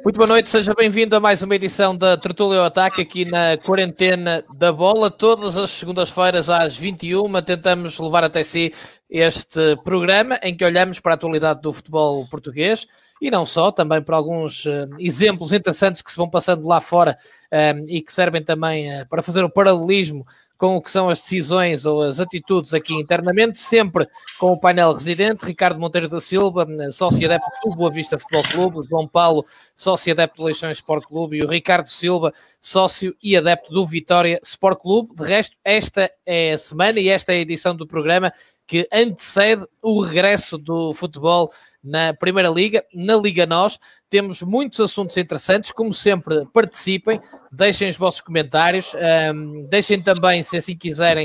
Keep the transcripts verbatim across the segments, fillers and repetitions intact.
Muito boa noite, seja bem-vindo a mais uma edição da Tertúlia ao Ataque aqui na quarentena da bola. Todas as segundas-feiras às vinte e uma tentamos levar até si este programa em que olhamos para a atualidade do futebol português e não só, também para alguns uh, exemplos interessantes que se vão passando lá fora um, e que servem também uh, para fazer o paralelismo com o que são as decisões ou as atitudes aqui internamente, sempre com o painel residente, Ricardo Monteiro da Silva, sócio adepto do Boa Vista Futebol Clube, João Paulo, sócio adepto do Leixões Sport Clube e o Ricardo Silva, sócio e adepto do Vitória Sport Clube. De resto, esta é a semana e esta é a edição do programa que antecede o regresso do futebol na Primeira Liga, na Liga Nós. Temos muitos assuntos interessantes, como sempre, participem, deixem os vossos comentários, um, deixem também, se assim quiserem,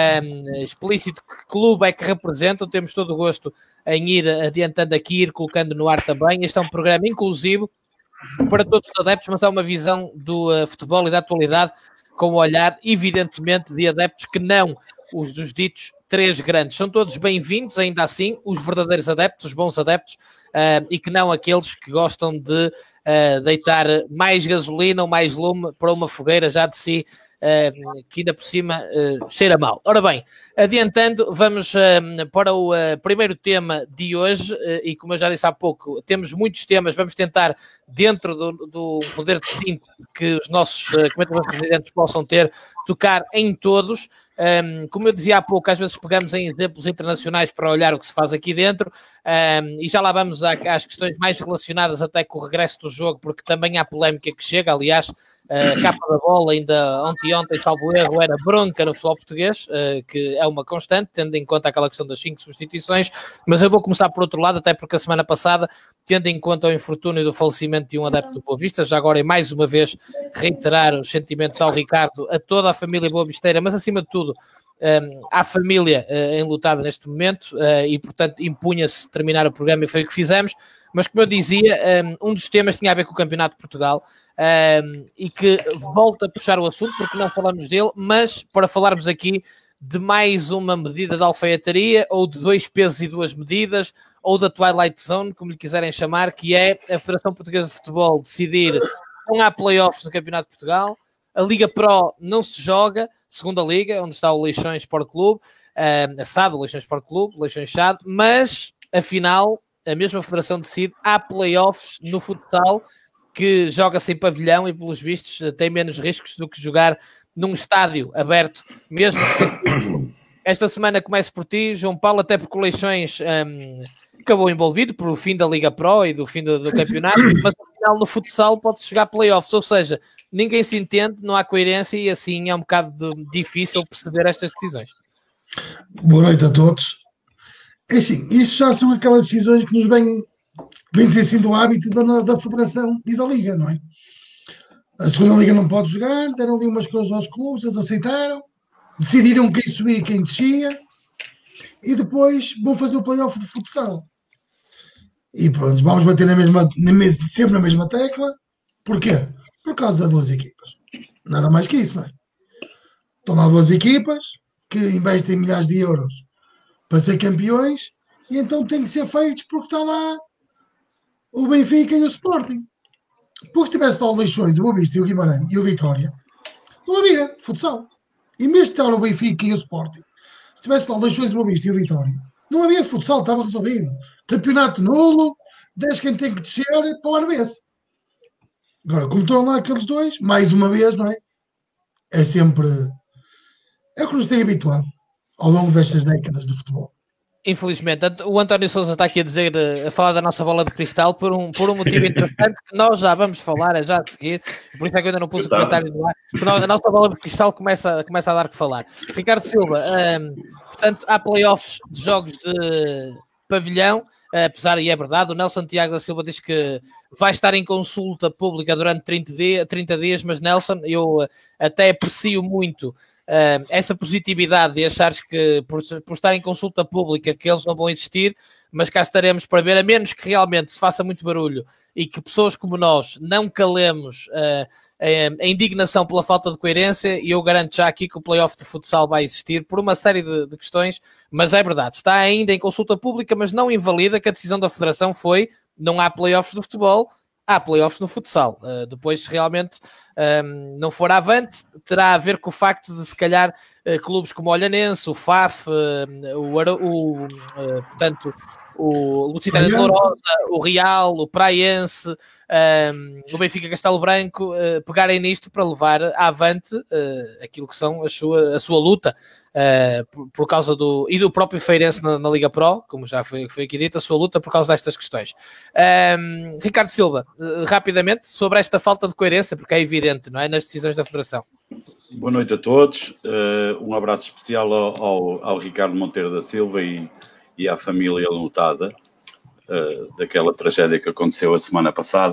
um, explícito que clube é que representam. Temos todo o gosto em ir adiantando aqui, ir colocando no ar também. Este é um programa inclusivo para todos os adeptos, mas é uma visão do uh, futebol e da atualidade com o olhar, evidentemente, de adeptos que não os dos ditos três grandes. São todos bem-vindos, ainda assim, os verdadeiros adeptos, os bons adeptos, uh, e que não aqueles que gostam de uh, deitar mais gasolina ou mais lume para uma fogueira já de si, uh, que ainda por cima uh, cheira mal. Ora bem, adiantando, vamos uh, para o uh, primeiro tema de hoje, uh, e como eu já disse há pouco, temos muitos temas, vamos tentar, dentro do, do poder de síntese que os nossos uh, comentadores presidentes possam ter, tocar em todos. Um, como eu dizia há pouco, às vezes pegamos em exemplos internacionais para olhar o que se faz aqui dentro, um, e já lá vamos às questões mais relacionadas até com o regresso do jogo, porque também há polémica que chega. Aliás, a capa da bola ainda ontem, ontem, salvo erro, era bronca no futebol português, uh, que é uma constante, tendo em conta aquela questão das cinco substituições. Mas eu vou começar por outro lado, até porque a semana passada, tendo em conta o infortúnio do falecimento de um adepto do Boa Vista, já agora, e mais uma vez, reiterar os sentimentos ao Ricardo, a toda a família boavisteira, mas acima de tudo, um, à família uh, enlutada neste momento, uh, e portanto impunha-se terminar o programa e foi o que fizemos. Mas como eu dizia, um, um dos temas tinha a ver com o Campeonato de Portugal, um, e que volta a puxar o assunto, porque não falamos dele, mas para falarmos aqui de mais uma medida de alfaiataria, ou de dois pesos e duas medidas, ou da Twilight Zone, como lhe quiserem chamar, que é a Federação Portuguesa de Futebol decidir não há play-offs no Campeonato de Portugal, a Liga Pro não se joga, segunda Liga, onde está o Leixões Sport Clube, uh, a S A D, o Leixões Sport Clube, Leixões S A D, mas, afinal, a mesma federação decide, há play-offs no futsal, que joga-se em pavilhão e, pelos vistos, tem menos riscos do que jogar num estádio aberto, mesmo que esta semana comece por ti, João Paulo, até porque o Leixões um, acabou envolvido por o fim da Liga Pro e do fim do, do campeonato, mas afinal no futsal pode-se jogar play-offs, ou seja, ninguém se entende, não há coerência e assim é um bocado de, difícil perceber estas decisões. Boa noite a todos. É assim, isso já são aquelas decisões que nos vêm, vêm ter sido o hábito da, da Federação e da Liga, não é? A segunda Liga não pode jogar, deram ali umas coisas aos clubes, eles aceitaram, decidiram quem subia e quem descia, e depois vão fazer o play-off de futsal. E pronto, vamos bater na mesma, na mesma, sempre na mesma tecla. Porquê? Por causa das duas equipas. Nada mais que isso, não é? Estão lá duas equipas que investem milhares de euros para ser campeões, e então tem que ser feitos porque está lá o Benfica e o Sporting. Porque se tivesse lá o Leixões, o Boa Vista e o Guimarães e o Vitória, não havia futsal. E mesmo estar o Benfica e o Sporting, se tivesse lá o Leixões, o Boa Vista e o Vitória, não havia futsal, estava resolvido. Campeonato nulo, dez quem tem que descer para o ano vez. Agora, como estão lá aqueles dois, mais uma vez, não é? É sempre... É o que nos tem habituado ao longo destas décadas de futebol. Infelizmente, o António Sousa está aqui a dizer, a falar da nossa bola de cristal por um, por um motivo interessante que nós já vamos falar, já a seguir, por isso é que eu ainda não pus o comentário no ar, porque a nossa bola de cristal começa, começa a dar que falar. Ricardo Silva, um, portanto, há playoffs de jogos de pavilhão, apesar, e é verdade, o Nelson Tiago da Silva diz que vai estar em consulta pública durante trinta dias, mas Nelson, eu até aprecio muito Uh, essa positividade e achares que por, por estar em consulta pública que eles não vão existir, mas cá estaremos para ver, a menos que realmente se faça muito barulho e que pessoas como nós não calemos uh, a, a indignação pela falta de coerência, e eu garanto já aqui que o play-off de futsal vai existir por uma série de, de questões, mas é verdade, está ainda em consulta pública, mas não invalida que a decisão da Federação foi, não há play-offs de futebol, há playoffs no futsal. Uh, depois, se realmente um, não for avante, terá a ver com o facto de, se calhar, uh, clubes como o Olhanense, o F A F, uh, o, o uh, portanto, o Lusitânia de Lourosa, o Real, o Praiense, um, o Benfica Castelo Branco, uh, pegarem nisto para levar avante uh, aquilo que são a sua, a sua luta, uh, por, por causa do... e do próprio Feirense na, na Liga Pro, como já foi, foi aqui dito, a sua luta por causa destas questões. Um, Ricardo Silva, uh, rapidamente, sobre esta falta de coerência, porque é evidente, não é, nas decisões da Federação. Boa noite a todos, uh, um abraço especial ao, ao, ao Ricardo Monteiro da Silva e e à família lutada uh, daquela tragédia que aconteceu a semana passada.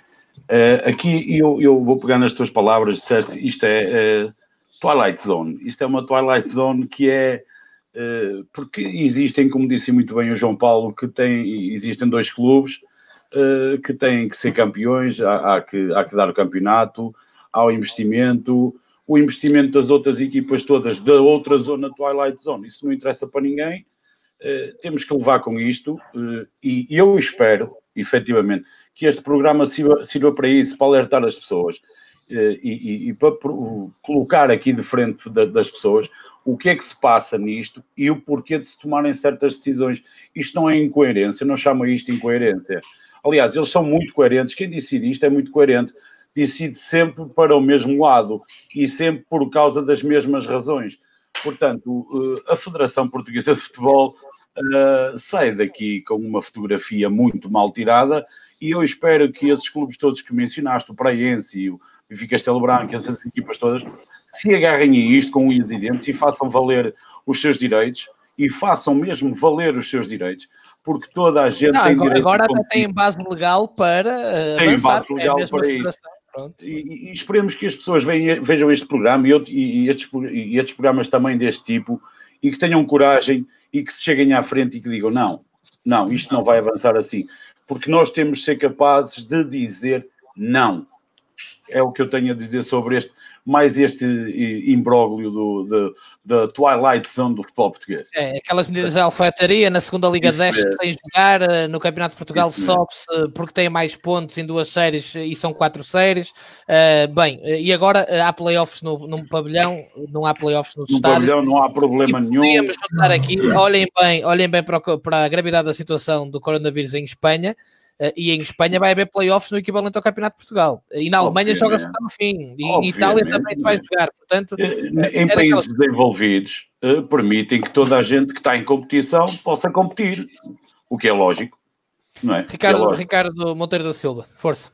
Uh, aqui eu, eu vou pegar nas tuas palavras, disseste, isto é uh, Twilight Zone. Isto é uma Twilight Zone que é... Uh, porque existem, como disse muito bem o João Paulo, que tem, existem dois clubes uh, que têm que ser campeões, há, há, que, há que dar o campeonato, há o investimento, o investimento das outras equipas todas da outra zona Twilight Zone. Isso não interessa para ninguém. Uh, temos que levar com isto uh, e, e eu espero, efetivamente, que este programa sirva, sirva para isso, para alertar as pessoas uh, e, e, e para uh, colocar aqui de frente da, das pessoas o que é que se passa nisto e o porquê de se tomarem certas decisões. Isto não é incoerência, eu não chamo isto de incoerência. Aliás, eles são muito coerentes, quem decide isto é muito coerente, decide sempre para o mesmo lado e sempre por causa das mesmas razões. Portanto, a Federação Portuguesa de Futebol uh, sai daqui com uma fotografia muito mal tirada e eu espero que esses clubes todos que mencionaste, o Praiense e o Benfica Castelo Branco, essas equipas todas, se agarrem a isto com unhas e dentes e façam valer os seus direitos e façam mesmo valer os seus direitos, porque toda a gente Não, tem agora, direito... Agora até tem base legal para uh, tem avançar, base legal é para isso. Pronto. E, e esperemos que as pessoas vejam, vejam este programa e, outro, e, estes, e estes programas também deste tipo e que tenham coragem e que se cheguem à frente e que digam não, não, isto não vai avançar assim. Porque nós temos de ser capazes de dizer não. É o que eu tenho a dizer sobre este, mais este imbróglio do, do, da Twilight Zone do futebol português. É, aquelas medidas de alfaiataria na segunda Liga de dez sem jogar, no Campeonato de Portugal sobe-se porque tem mais pontos em duas séries e são quatro séries. Uh, bem, e agora há playoffs no, no pavilhão, não há playoffs nos no estádios. No pavilhão não há problema nenhum. Podíamos juntar aqui, olhem bem, olhem bem para, o, para a gravidade da situação do coronavírus em Espanha. Uh, e em Espanha vai haver playoffs no equivalente ao Campeonato de Portugal. E na Alemanha joga-se até no fim. E em Itália também se vai jogar. Portanto, em é países daquela... desenvolvidos, uh, permitem que toda a gente que está em competição possa competir. O que é lógico. Não é? Ricardo, é lógico. Ricardo Monteiro da Silva, força.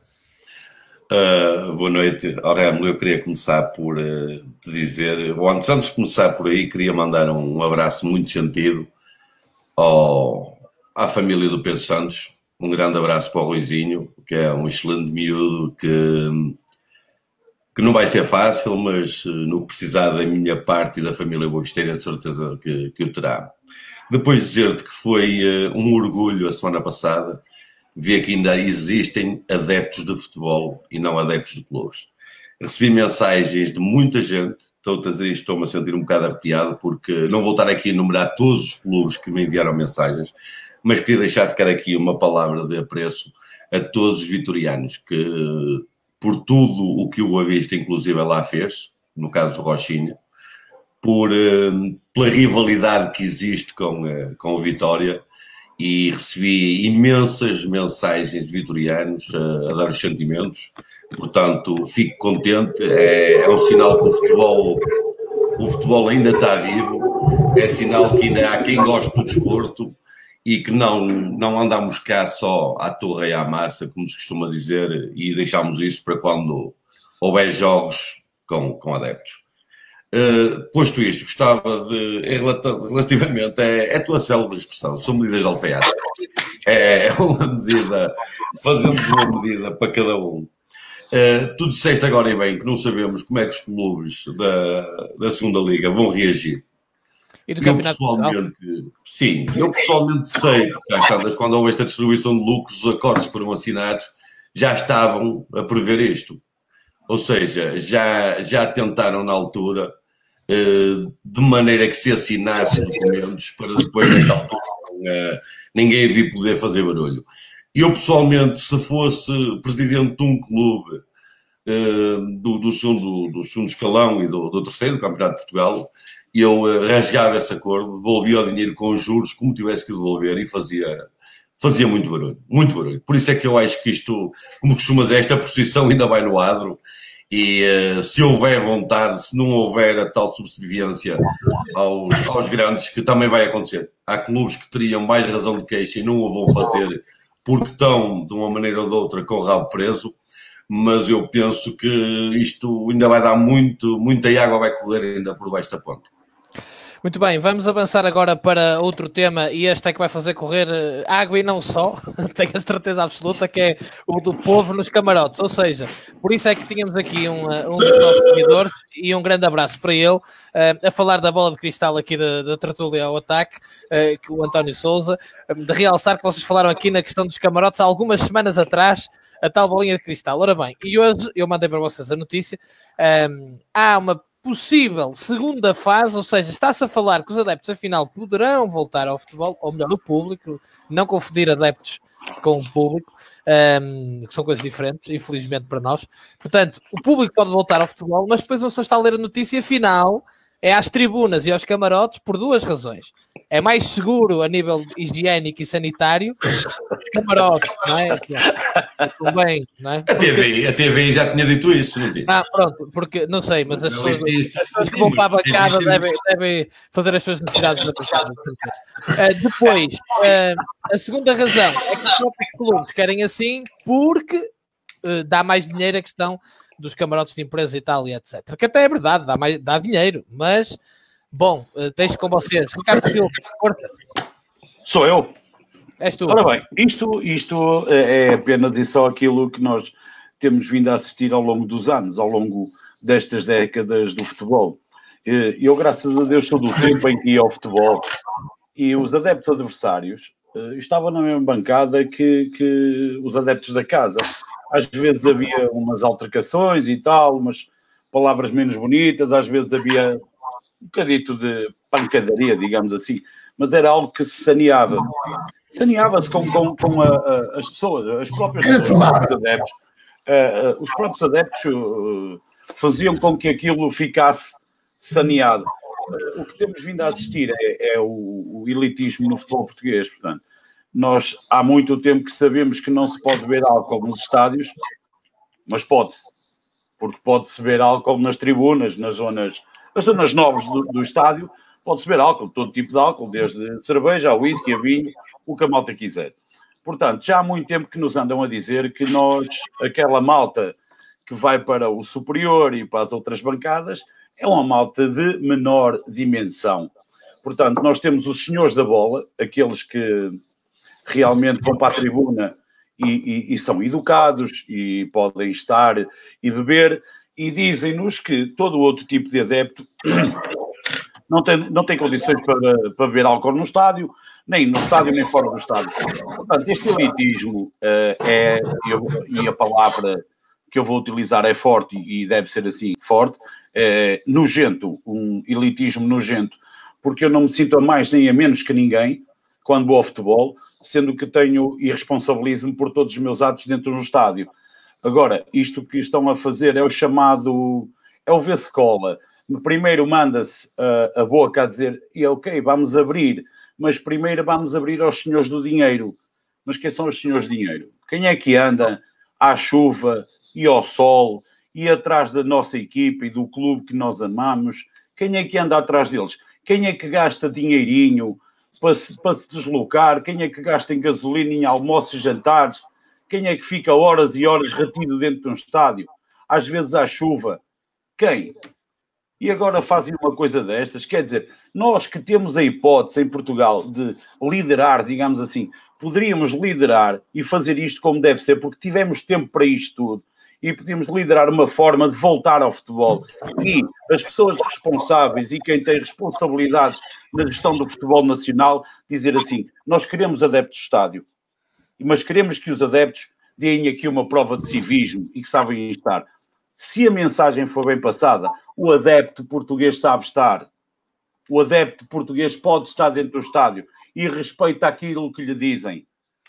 Uh, boa noite. Aurélio, eu queria começar por uh, te dizer, ou antes, antes de começar por aí, queria mandar um, um abraço muito sentido ao, à família do Pedro Santos. Um grande abraço para o Ruizinho, que é um excelente miúdo que, que não vai ser fácil, mas no que precisar da minha parte e da família Boguesteira, de certeza que, que o terá. Depois dizer-te que foi uh, um orgulho a semana passada ver que ainda existem adeptos de futebol e não adeptos de clubes. Recebi mensagens de muita gente, estou a dizer isto, estou-me a sentir um bocado arrepiado, porque não vou estar aqui a enumerar todos os clubes que me enviaram mensagens, mas queria deixar ficar aqui uma palavra de apreço a todos os vitorianos, que por tudo o que o Boa Vista, inclusive, lá fez, no caso do Rochinha, por, pela rivalidade que existe com, com o Vitória, e recebi imensas mensagens de vitorianos a, a dar os sentimentos, portanto, fico contente, é, é um sinal que o futebol, o futebol ainda está vivo, é sinal que ainda há quem goste do desporto, e que não, não andamos cá só à torre e à massa, como se costuma dizer, e deixamos isso para quando houver jogos com, com adeptos. Uh, posto isto, gostava de, relativamente, é, é a tua célebre expressão, são medidas de alfaiate. É, é uma medida, fazemos uma medida para cada um. Uh, tu disseste agora e bem que não sabemos como é que os clubes da, da segunda Liga vão reagir. E do eu campeonato pessoalmente, sim, eu pessoalmente sei que às tantas, quando houve esta distribuição de lucros, os acordos que foram assinados já estavam a prever isto. Ou seja, já, já tentaram na altura, eh, de maneira que se assinasse documentos para depois, nesta altura, eh, ninguém vir poder fazer barulho. Eu, pessoalmente, se fosse presidente de um clube uh, do, do, segundo, do segundo escalão e do, do terceiro, do Campeonato de Portugal, eu uh, rasgava esse acordo, devolvia o dinheiro com juros, como tivesse que devolver, e fazia, fazia muito barulho, muito barulho. Por isso é que eu acho que isto, como costuma dizer, esta procissão ainda vai no adro, e uh, se houver vontade, se não houver a tal subserviência aos, aos grandes, que também vai acontecer. Há clubes que teriam mais razão de queixa e não o vão fazer porque estão, de uma maneira ou de outra, com o rabo preso, mas eu penso que isto ainda vai dar muito, muita água vai correr ainda por baixo da ponte. Muito bem, vamos avançar agora para outro tema, e este é que vai fazer correr água e não só, tenho a certeza absoluta, que é o do povo nos camarotes. Ou seja, por isso é que tínhamos aqui um, um dos nossos seguidores, e um grande abraço para ele, uh, a falar da bola de cristal aqui da, da tertúlia ao ataque, uh, que o António Sousa, um, de realçar que vocês falaram aqui na questão dos camarotes há algumas semanas atrás, a tal bolinha de cristal. Ora bem, e hoje eu mandei para vocês a notícia, um, há uma possível segunda fase, ou seja, está-se a falar que os adeptos afinal poderão voltar ao futebol, ou melhor, o público, não confundir adeptos com o público, um, que são coisas diferentes, infelizmente para nós. Portanto, o público pode voltar ao futebol, mas depois uma pessoa está a ler a notícia final, é às tribunas e aos camarotes por duas razões. É mais seguro a nível higiênico e sanitário os camarotes, não é? Bem, não é? A T V I, a T V I já tinha dito isso, não tinha? Ah, pronto, porque, não sei, mas as pessoas, as pessoas que vão para a bancada devem, devem fazer as suas necessidades na bancada. Uh, depois, uh, a segunda razão é que os próprios clubes querem assim porque uh, dá mais dinheiro a questão dos camarotes de empresa e tal, e etcétera. Que até é verdade, dá, mais, dá dinheiro, mas, bom, uh, deixo com vocês. Ricardo Silva, corta. Sou eu. És tu. Ora bem, isto, isto é apenas e só aquilo que nós temos vindo a assistir ao longo dos anos, ao longo destas décadas do futebol. Eu, graças a Deus, sou do tempo em que ia ao futebol e os adeptos adversários estavam na mesma bancada que, que os adeptos da casa. Às vezes havia umas altercações e tal, umas palavras menos bonitas, às vezes havia um bocadito de pancadaria, digamos assim, mas era algo que se saneava. Saneava-se com, com, com a, a, as pessoas, as próprias pessoas, os próprios adeptos. Uh, uh, os próprios adeptos uh, faziam com que aquilo ficasse saneado. Uh, o que temos vindo a assistir é, é o, o elitismo no futebol português, portanto. Nós há muito tempo que sabemos que não se pode beber álcool nos estádios, mas pode-se. Porque pode-se beber álcool nas tribunas, nas zonas, nas zonas nobres do, do estádio, pode-se beber álcool, todo tipo de álcool, desde cerveja, a whisky, a vinho, o que a malta quiser. Portanto, já há muito tempo que nos andam a dizer que nós, aquela malta que vai para o superior e para as outras bancadas, é uma malta de menor dimensão. Portanto, nós temos os senhores da bola, aqueles que realmente vão para a tribuna e, e, e são educados e podem estar e beber, e dizem-nos que todo outro tipo de adepto não tem, não tem condições para, para beber álcool no estádio, nem no estádio, nem fora do estádio. Portanto, este elitismo uh, é, eu, e a palavra que eu vou utilizar é forte e deve ser assim, forte, é nojento, um elitismo nojento, porque eu não me sinto a mais nem a menos que ninguém quando vou ao futebol, sendo que tenho e responsabilizo-me por todos os meus atos dentro do estádio. Agora, isto que estão a fazer é o chamado, é o vê-se-cola. Primeiro manda-se a, a boca a dizer, e ok, vamos abrir, mas primeiro vamos abrir aos senhores do dinheiro. Mas quem são os senhores do dinheiro? Quem é que anda à chuva e ao sol e atrás da nossa equipa e do clube que nós amamos? Quem é que anda atrás deles? Quem é que gasta dinheirinho para se, para se deslocar? Quem é que gasta em gasolina, em almoços e jantares? Quem é que fica horas e horas retido dentro de um estádio? Às vezes à chuva. Quem? E agora fazem uma coisa destas? Quer dizer, nós que temos a hipótese em Portugal de liderar, digamos assim, poderíamos liderar e fazer isto como deve ser, porque tivemos tempo para isto tudo, e podíamos liderar uma forma de voltar ao futebol. E as pessoas responsáveis e quem tem responsabilidades na gestão do futebol nacional, dizer assim, nós queremos adeptos de estádio, mas queremos que os adeptos deem aqui uma prova de civismo e que sabem estar. Se a mensagem for bem passada, o adepto português sabe estar. O adepto português pode estar dentro do estádio e respeita aquilo que lhe dizem.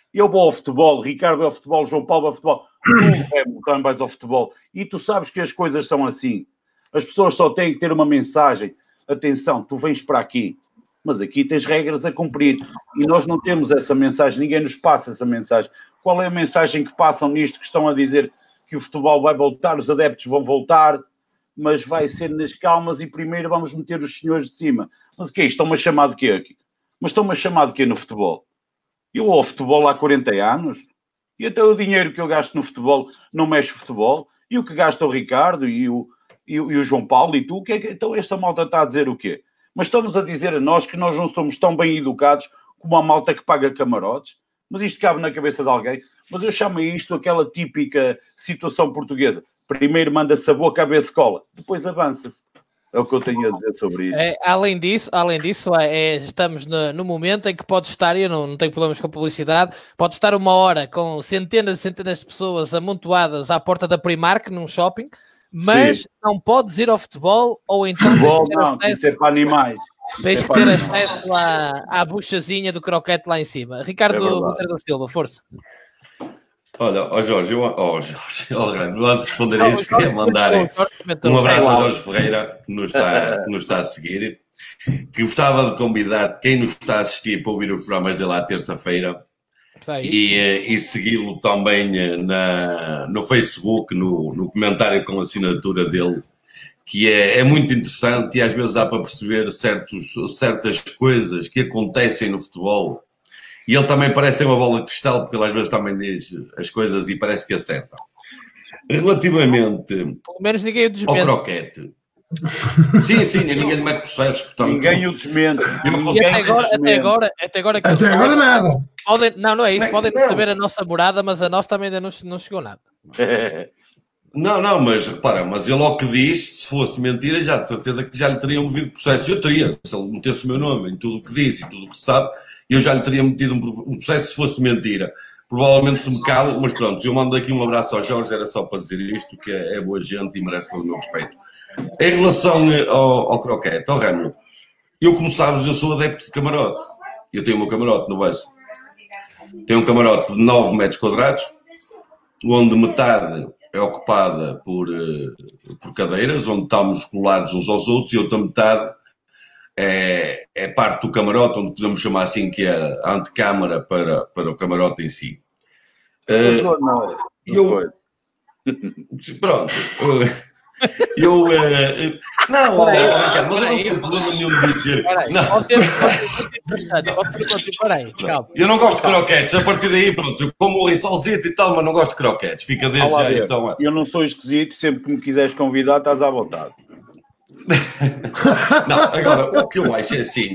Eu vou ao futebol, Ricardo vai ao futebol, João Paulo vai ao futebol, tu também vais ao futebol. E tu sabes que as coisas são assim. As pessoas só têm que ter uma mensagem. Atenção, tu vens para aqui, mas aqui tens regras a cumprir. E nós não temos essa mensagem, ninguém nos passa essa mensagem. Qual é a mensagem que passam nisto, que estão a dizer que o futebol vai voltar, os adeptos vão voltar, mas vai ser nas calmas e primeiro vamos meter os senhores de cima. Mas o que é isto? Estão-me a chamar de quê aqui? Mas estão-me a chamar de quê no futebol? Eu vou ao futebol há quarenta anos e até o dinheiro que eu gasto no futebol não mexe o futebol. E o que gasta o Ricardo e o, e o, e o João Paulo e tu, o que é que, então esta malta está a dizer o quê? Mas estamos a dizer a nós que nós não somos tão bem educados como a malta que paga camarotes. Mas isto cabe na cabeça de alguém. Mas eu chamo isto aquela típica situação portuguesa. Primeiro manda-se a boca a ver escola, depois avança-se. É o que eu tenho a dizer sobre isto. É, além disso, além disso é, é, estamos no, no momento em que pode estar, e eu não, não tenho problemas com a publicidade, pode estar uma hora com centenas e centenas de pessoas amontoadas à porta da Primark num shopping, mas Sim. não podes ir ao futebol ou então... Futebol não, tem que ser para animais. Tens que ter acesso à, à buchazinha do croquete lá em cima. Ricardo Monteiro da Silva, força. Olha, ó Jorge, eu, ó Jorge, ó, não antes de responder a isso, queria mandar um abraço ao Jorge Ferreira, que nos, está, que nos está a seguir, que gostava de convidar quem nos está a assistir para ouvir os programas dele à terça-feira e, e segui-lo também na, no Facebook, no, no comentário com a assinatura dele, que é, é muito interessante e às vezes dá para perceber certos, certas coisas que acontecem no futebol. E ele também parece ter uma bola de cristal, porque ele às vezes também diz as coisas e parece que acerta. Relativamente Pelo menos ninguém o desmente. ao croquete. Sim, sim, ninguém lhe mete processos. Portanto, ninguém o desmente. E até agora, até agora, até agora, até agora nada. Podem, não, não é isso. Podem não saber a nossa morada, mas a nossa também ainda não, não chegou nada. Não, não, mas repara, mas ele ao que diz, se fosse mentira, já de certeza que já lhe teriam movido processos. Eu teria, se ele metesse o meu nome em tudo o que diz e tudo o que sabe, eu já lhe teria metido um processo se fosse mentira. Provavelmente se me calo, mas pronto, eu mando aqui um abraço ao Jorge, era só para dizer isto, que é, é boa gente e merece todo o meu respeito. Em relação ao, ao croquete, ao Ramo, eu, como sabes, eu sou adepto de camarote. Eu tenho o meu camarote no Bessa. Tenho um camarote de nove metros quadrados, onde metade é ocupada por, por cadeiras, onde estamos colados uns aos outros, e outra metade é, é parte do camarote, onde podemos chamar assim que é a antecâmara para, para o camarote em si. Não, uh, não, não eu, pronto. Eu, uh, não, oh, Ricardo, mas eu não tenho problema nenhum de dizer. Não. Pode ter, pode ter interessante, pode ter, pode ter, peraí, calma. Eu não gosto de croquetes, a partir daí, pronto, eu como em salsito e tal, mas não gosto de croquetes. Fica desde já, então. Eu não sou esquisito, sempre que me quiseres convidar, estás à vontade. Não, agora, o que eu acho é assim,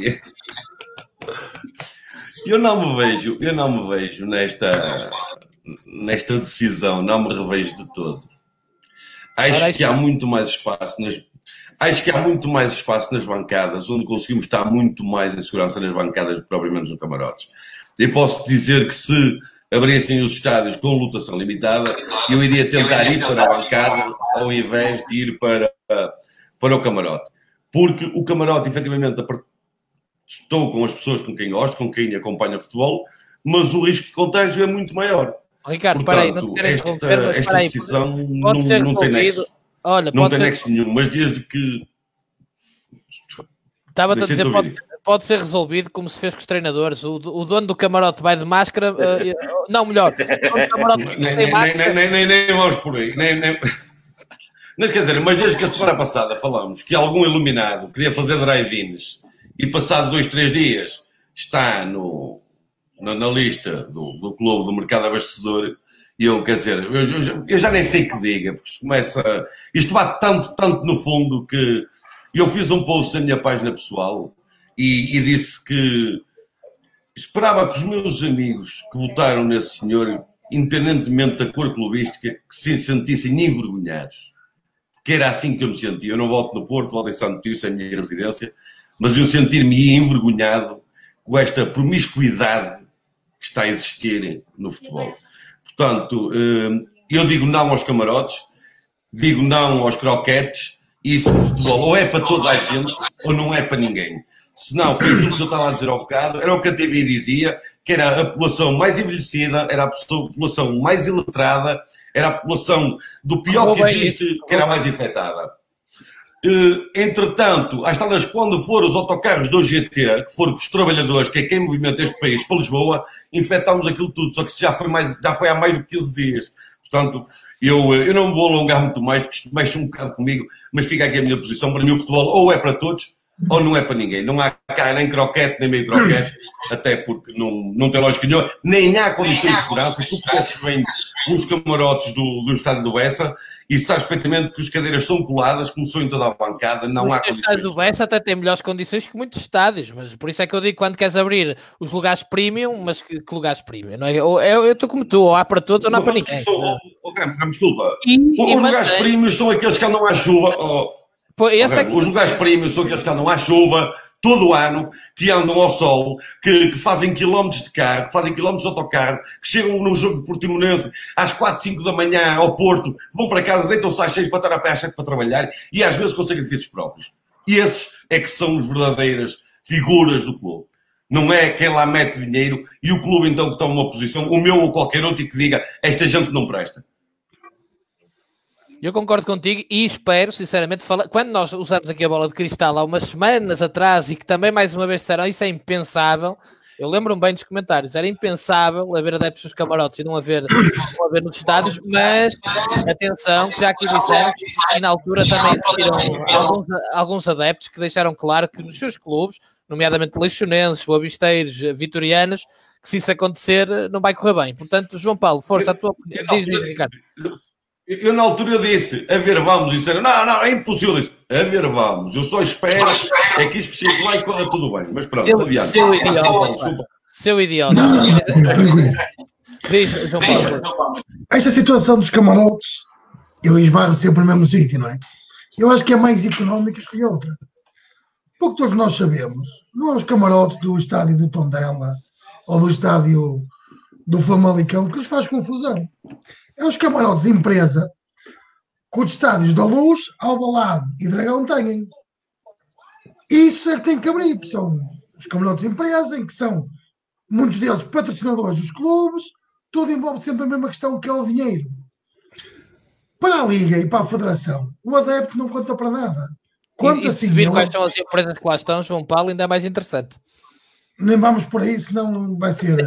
eu não me vejo, eu não me vejo nesta, nesta decisão, não me revejo de todo. Acho que há muito mais espaço nas, acho que há muito mais espaço nas bancadas, onde conseguimos estar muito mais em segurança nas bancadas do que propriamente nos camarotes. Eu posso dizer que se abrissem os estádios com lotação limitada, eu iria tentar ir para a bancada ao invés de ir para, para o camarote. Porque o camarote, efetivamente, estou com as pessoas com quem gosto, com quem acompanha futebol, mas o risco de contágio é muito maior. Ricardo, portanto, peraí, não esta, esta aí, decisão não, não tem nexo. Olha, não tem ser... nexo nenhum, mas desde que... Estava-te a dizer, pode, pode ser resolvido como se fez com os treinadores. O, o dono do camarote vai de máscara... Uh, não, melhor. O camarote nem, nem, máscara... nem, nem, nem, nem vamos por aí. Nem, nem... Mas quer dizer, mas desde que a semana passada falamos que algum iluminado queria fazer drive-ins e passado dois, três dias está no... Na, na lista do, do clube do mercado abastecedor, e eu, quer dizer, eu, eu, eu já nem sei que diga, porque isto começa, isto bate tanto, tanto no fundo que eu fiz um post na minha página pessoal e, e disse que esperava que os meus amigos que votaram nesse senhor, independentemente da cor clubística, que se sentissem envergonhados, que era assim que eu me sentia. Eu não voto no Porto, voto em Santo Tirso, é a minha residência, mas eu sentir-me envergonhado com esta promiscuidade que está a existir no futebol. Portanto, eu digo não aos camarotes, digo não aos croquetes, e isso o futebol ou é para toda a gente ou não é para ninguém. Se não, foi aquilo que eu estava a dizer ao bocado, era o que a T V dizia, que era a população mais envelhecida, era a população mais iletrada, era a população do pior que existe, que era a mais infectada. Entretanto, às tantas, quando foram os autocarros do G T, que foram os trabalhadores, que é quem movimenta este país para Lisboa, infectámos aquilo tudo, só que isso já foi, mais, já foi há mais de quinze dias. Portanto, eu, eu não me vou alongar muito mais, porque isto mexe um bocado comigo, mas fica aqui a minha posição. Para mim o futebol ou é para todos, ou não é para ninguém. Não há cá nem croquete, nem meio croquete, até porque não, não tem lógica nenhuma, nem há condições de segurança. Tu conheces bem os camarotes do, do estádio do Bessa e sabes perfeitamente que as cadeiras são coladas, começou em toda a bancada, não há condições. O estádio do Bessa até tem melhores condições que muitos estádios, mas por isso é que eu digo, quando queres abrir os lugares premium, mas que, que lugares premium? Não é? Eu estou como tu, ou há para todos ou não há para ninguém. Sou, oh, oh, desculpa, e, os e lugares mantém... premium são aqueles que andam à chuva, oh, Pô, esse oh, é que... os lugares premium são aqueles que andam à chuva, todo o ano, que andam ao sol, que, que fazem quilómetros de carro, que fazem quilómetros de autocarro, que chegam num jogo de Portimonense às quatro, cinco da manhã ao Porto, vão para casa, deitam-se às seis para estar a pé às sete para trabalhar e às vezes com sacrifícios próprios. E esses é que são as verdadeiras figuras do clube. Não é quem lá mete dinheiro e o clube então que toma uma posição, o meu ou qualquer outro, e que diga esta gente não presta. Eu concordo contigo e espero, sinceramente, fala... quando nós usamos aqui a bola de cristal há umas semanas atrás e que também mais uma vez disseram isso é impensável, eu lembro-me bem dos comentários, era impensável haver adeptos nos camarotes e não haver, não haver nos estádios, mas atenção, que já aqui dissemos, e na altura também existiram alguns, alguns adeptos que deixaram claro que nos seus clubes, nomeadamente leixonenses, boavisteiros, vitorianos, que se isso acontecer não vai correr bem. Portanto, João Paulo, força, a tua opinião. Diz-me, Ricardo. Eu, na altura, disse, a ver, vamos, e disseram, não, não, é impossível isso. A ver, vamos, eu só espero é que isto chegue lá e corra tudo bem. Mas pronto, seu, adiante. Seu idiota. Desculpa. Seu idiota. Não, não, tranquilo. Diz, João Paulo. Esta situação dos camarotes, eu esbarro sempre no mesmo sítio, não é? Eu acho que é mais económica que outra. Pouco todos nós sabemos, não é os camarotes do estádio do Tondela ou do estádio do Famalicão que lhes faz confusão. É os camarotes de empresa que os estádios da Luz, Alvalade e Dragão têm. Isso é que tem que abrir. São os camarotes de empresa, em que são muitos deles patrocinadores dos clubes, tudo envolve sempre a mesma questão, que é o dinheiro. Para a Liga e para a Federação, o adepto não conta para nada. Conta, e, e se vir quais são as empresas que lá estão, João Paulo, ainda é mais interessante. Nem vamos por aí, senão vai ser...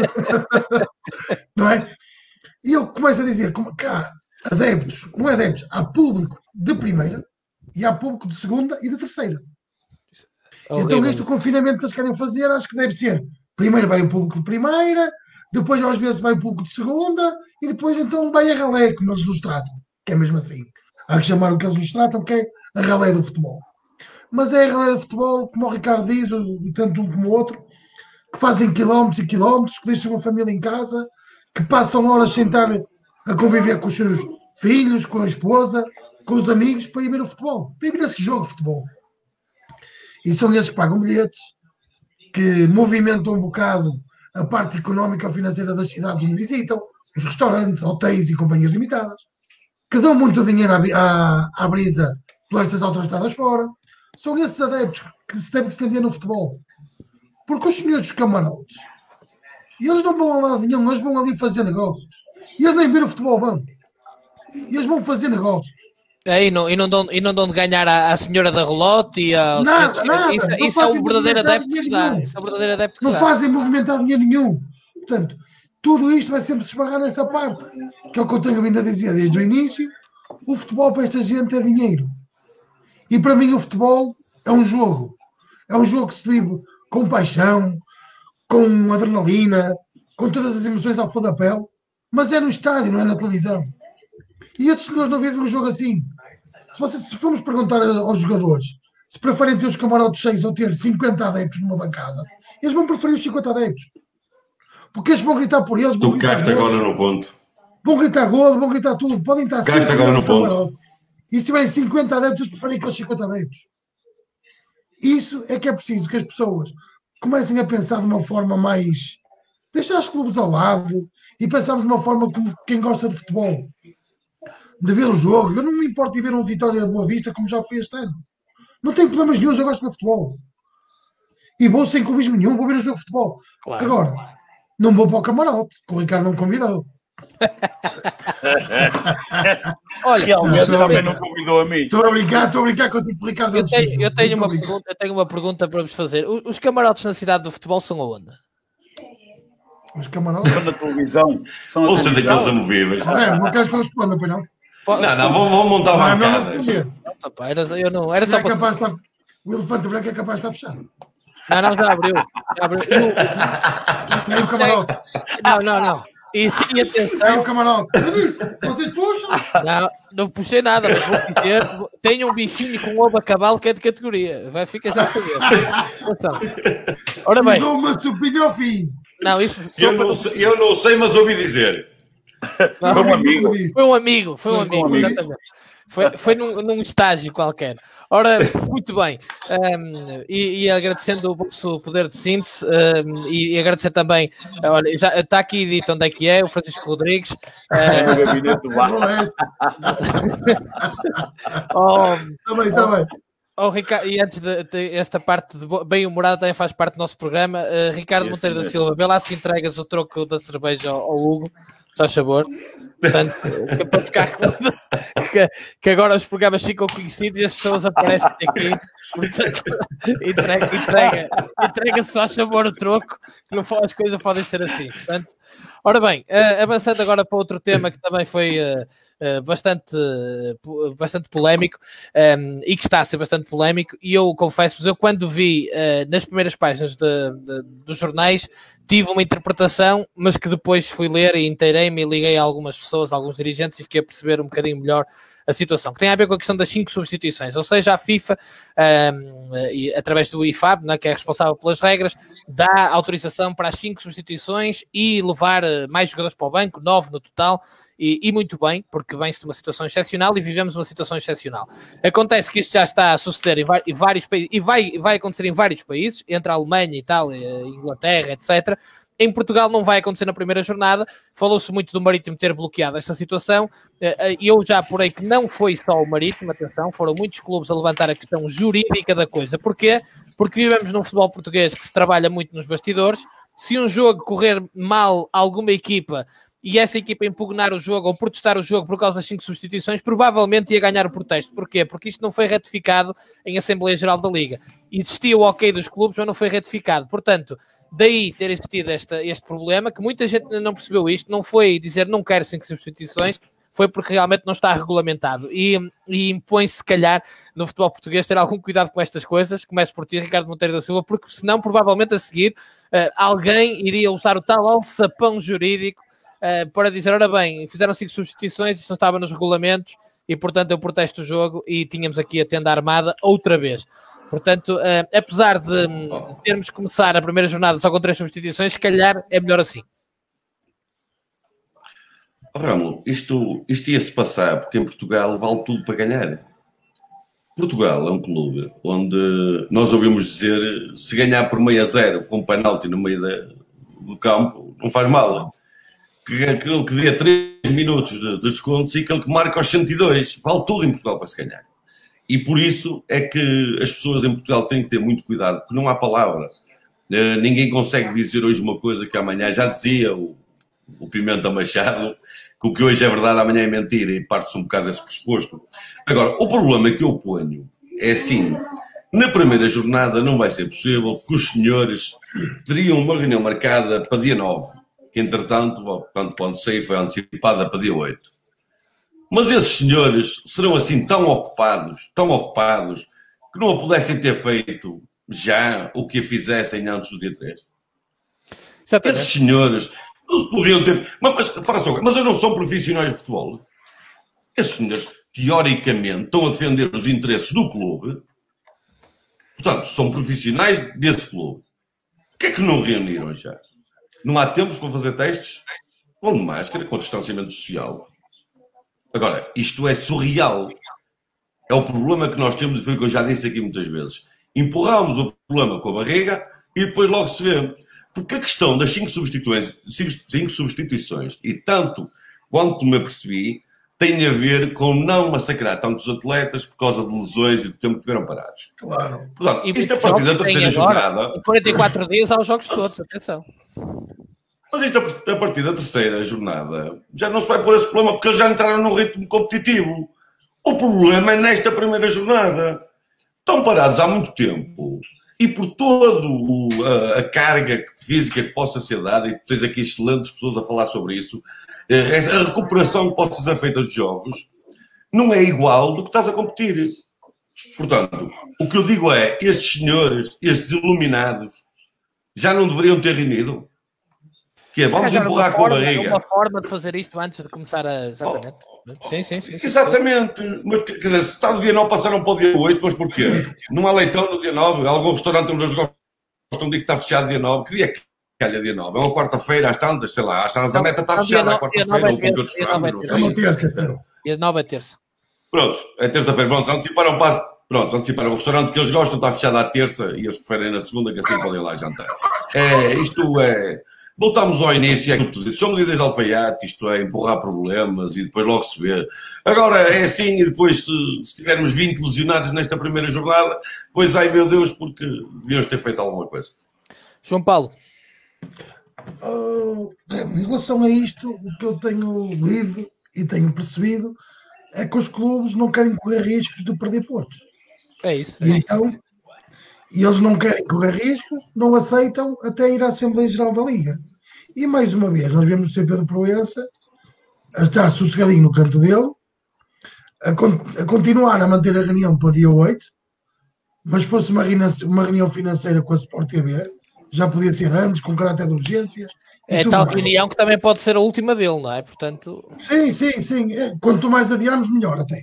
não é? E eu começo a dizer como que há adeptos, não é adeptos, há público de primeira e há público de segunda e de terceira. Oh, então neste confinamento que eles querem fazer, acho que deve ser, primeiro vai o público de primeira, depois às vezes vai o público de segunda e depois então vai a ralé, como eles nos tratam, que é mesmo assim. Há que chamar o que eles nos tratam, que é a ralé do futebol. Mas é a ralé do futebol, como o Ricardo diz, tanto um como o outro, que fazem quilómetros e quilómetros, que deixam a família em casa, que passam horas sem estar a conviver com os seus filhos, com a esposa, com os amigos, para ir ver o futebol, para ir ver esse jogo de futebol. E são eles que pagam bilhetes, que movimentam um bocado a parte económica ou financeira das cidades onde visitam, os restaurantes, hotéis e companhias limitadas, que dão muito dinheiro à, à, à brisa pelas estas autoestradas fora. São esses adeptos que se devem defender no futebol. Porque os senhores dos camarotes, e eles não vão a lado nenhum, eles vão ali fazer negócios. E eles nem ver o futebol vão. E eles vão fazer negócios. É, e, não, e, não dão, e não dão de ganhar à, à senhora da relote e ao nada, senhor, nada. Isso, isso é o verdadeiro adepto que dá. Isso é o verdadeiro adepto que não dá. fazem movimentar dinheiro nenhum. Portanto, tudo isto vai sempre se esbarrar nessa parte. Que é o que eu tenho vindo a dizer desde o início. O futebol para esta gente é dinheiro. E para mim o futebol é um jogo. É um jogo que se vive com paixão, com adrenalina, com todas as emoções ao flor da pele, mas é no estádio, não é na televisão. E estes senhores não vivem um jogo assim. Se, vocês, se formos perguntar aos jogadores se preferem ter os camarotes cheios ou ter cinquenta adeptos numa bancada, eles vão preferir os cinquenta adeptos. Porque eles vão gritar por eles. Tu caste agora no ponto. Vão gritar golo, vão gritar tudo. Podem estar caste agora no ponto. E se tiverem cinquenta adeptos, eles preferem aqueles cinquenta adeptos. Isso é que é preciso que as pessoas comecem a pensar de uma forma mais... deixar os clubes ao lado e pensarmos de uma forma como quem gosta de futebol. De ver o jogo. Eu não me importo de ver um Vitória Boa Vista como já fui este ano. Não tenho problemas nenhum, eu gosto de futebol. E vou sem clubismo nenhum, vou ver o jogo de futebol. Claro. Agora, não vou para o camarote, que o Ricardo não me convidou. Olha, realmente não, também não convidou a mim. Estou a brincar, estou a brincar contigo, Ricardo. Eu tenho, eu, tenho uma pergunta, eu tenho uma pergunta para vos fazer. Os camarotes na cidade do futebol são aonde? Os camarotes? São na televisão. São Ou seja, daqueles amovíveis. Não, é, não queres que eu responda, pois não? Não, não, vamos, vamos montar uma bancada. Era, eu não, era só é para... capaz de estar... O elefante branco é capaz de estar fechado. Não, não, já abriu. Já abriu. E aí o camarote? Não, não, não. E, e atenção... Aí o camarote. Eu disse, vocês puxam? Não, não puxei nada, mas vou dizer, tenho um bichinho com ovo a cavalo que é de categoria. Vai ficar já a saber. Atenção. Ora bem. Dou uma sopinha ao fim. Não, isso... Eu não, sei, eu não sei, mas ouvi dizer. Não, foi um amigo. Foi um amigo, foi um Foi amigo, um amigo. exatamente. Foi, foi num, num estágio qualquer. Ora, muito bem. Um, e, e agradecendo o vosso poder de síntese um, e, e agradecer também, olha, já está aqui dito onde é que é, o Francisco Rodrigues. Uh, o gabinete do bar. oh, Está bem, está bem. Oh, Ricardo, e antes de, de esta parte de bem-humorada também faz parte do nosso programa, uh, Ricardo Isso Monteiro da mesmo. Silva, vê lá se entregas o troco da cerveja ao, ao Hugo, só sabor. Portanto, que, é para ficar que, que agora os programas ficam conhecidos e as pessoas aparecem aqui. Portanto, entrega, entrega, entrega só a sabor o troco, que não, as coisas podem ser assim. Portanto, ora bem, uh, avançando agora para outro tema que também foi uh, uh, bastante, uh, bastante polémico um, e que está a ser bastante polémico, e eu confesso-vos, eu quando vi uh, nas primeiras páginas de, de, dos jornais, tive uma interpretação, mas que depois fui ler e inteirei-me e liguei a algumas pessoas, a alguns dirigentes, e fiquei a perceber um bocadinho melhor a situação, que tem a ver com a questão das cinco substituições, ou seja, a FIFA, um, e, através do I F A B, né, que é responsável pelas regras, dá autorização para as cinco substituições e levar uh, mais jogadores para o banco, nove no total, e, e muito bem, porque vem-se de uma situação excepcional e vivemos uma situação excepcional. Acontece que isto já está a suceder em, em vários países, e vai, vai acontecer em vários países, entre a Alemanha, Itália, Inglaterra, etcétera. Em Portugal não vai acontecer na primeira jornada, falou-se muito do Marítimo ter bloqueado esta situação, e eu já apurei que não foi só o Marítimo, atenção, foram muitos clubes a levantar a questão jurídica da coisa. Porquê? Porque vivemos num futebol português que se trabalha muito nos bastidores. Se um jogo correr mal a alguma equipa e essa equipa impugnar o jogo ou protestar o jogo por causa das cinco substituições, provavelmente ia ganhar o protesto. Porquê? Porque isto não foi ratificado em Assembleia Geral da Liga. Existia o ok dos clubes, mas não foi ratificado. Portanto, daí ter existido esta, este problema, que muita gente não percebeu isto, não foi dizer não quero cinco substituições, foi porque realmente não está regulamentado. E, e impõe-se, se calhar, no futebol português, ter algum cuidado com estas coisas. Começo por ti, Ricardo Monteiro da Silva, porque senão, provavelmente, a seguir, uh, alguém iria usar o tal alçapão jurídico uh, para dizer, ora bem, fizeram cinco substituições, isto não estava nos regulamentos, e, portanto, eu protesto o jogo, e tínhamos aqui a tenda armada outra vez. Portanto, uh, apesar de, de termos que começar a primeira jornada só com três substituições, se calhar é melhor assim. Ramo, isto, isto ia-se passar porque em Portugal vale tudo para ganhar. Portugal é um clube onde nós ouvimos dizer se ganhar por meio a zero com um penalti no meio da, do campo, não faz mal. Que aquele que dê três minutos de, de descontos e aquele que marca aos cento e dois. Vale tudo em Portugal para se ganhar. E por isso é que as pessoas em Portugal têm que ter muito cuidado, porque não há palavra. Uh, ninguém consegue dizer hoje uma coisa que amanhã, já dizia o, o Pimenta Machado, que o que hoje é verdade amanhã é mentira, e parte-se um bocado desse pressuposto. Agora, o problema que eu ponho é assim, na primeira jornada não vai ser possível que os senhores teriam uma reunião marcada para dia nove, que entretanto, quando pode sair, foi antecipada para dia oito. Mas esses senhores serão assim tão ocupados, tão ocupados, que não a pudessem ter feito já o que a fizessem antes do dia três. Exatamente. Esses senhores não podiam ter... Mas, mas, para só, mas eu não sou profissional de futebol. Esses senhores, teoricamente, estão a defender os interesses do clube. Portanto, são profissionais desse clube. Por que é que não reuniram já? Não há tempos para fazer testes? Com máscara, com distanciamento social. Agora, isto é surreal. É o problema que nós temos, e foi o que eu já disse aqui muitas vezes. Empurramos o problema com a barriga e depois logo se vê. Porque a questão das cinco substituições, cinco substituições, e tanto quanto me apercebi, tem a ver com não massacrar tantos atletas por causa de lesões e do tempo que tiveram parados. Claro. Portanto, isto é a partir da terceira jornada. Em quarenta e quatro dias há os jogos todos, atenção. Mas isto a partir da terceira jornada já não se vai pôr esse problema porque eles já entraram num ritmo competitivo. O problema é nesta primeira jornada. Estão parados há muito tempo e por toda a, a carga física que possa ser dada, e tens aqui excelentes pessoas a falar sobre isso, a recuperação que possa ser feita dos jogos não é igual do que estás a competir. Portanto, o que eu digo é, estes senhores, estes iluminados, já não deveriam ter reunido? Que é, vamos empurrar com a barriga. É uma forma de fazer isto antes de começar a... Exatamente. Oh, sim, sim, sim. Exatamente. Mas, quer dizer, se está do dia nove, passaram para o dia oito, mas porquê? Não há leitão no dia nove? Algum restaurante onde eles gostam de que está fechado dia nove? Que dia que calha dia nove? É uma quarta-feira, às tantas, sei lá, às a meta está fechada à quarta-feira, ou com todos os frangos, não sei. É uma terça. Dia nove é terça. Pronto, é terça-feira. Pronto, anteciparam passo. Pronto, anteciparam. O restaurante que eles gostam está fechado à terça e eles preferem na segunda, que assim podem lá jantar. É, isto é... Voltamos ao início, é que tu dizes, são medidas de alfaiate, isto é, empurrar problemas e depois logo se vê. Agora é assim, e depois se, se tivermos vinte lesionados nesta primeira jornada, pois ai meu Deus, porque devíamos ter feito alguma coisa. João Paulo. Uh, em relação a isto, o que eu tenho lido e tenho percebido é que os clubes não querem correr riscos de perder pontos. É isso. E então, e eles não querem correr riscos, não aceitam até ir à Assembleia Geral da Liga. E mais uma vez, nós vemos o C P de Proença a estar sossegadinho no canto dele, a, con a continuar a manter a reunião para dia oito, mas fosse uma, uma reunião financeira com a Sport T V, já podia ser antes, com caráter de urgências. É tal reunião que também pode ser a última dele, não é? Portanto... Sim, sim, sim. Quanto mais adiarmos, melhor até.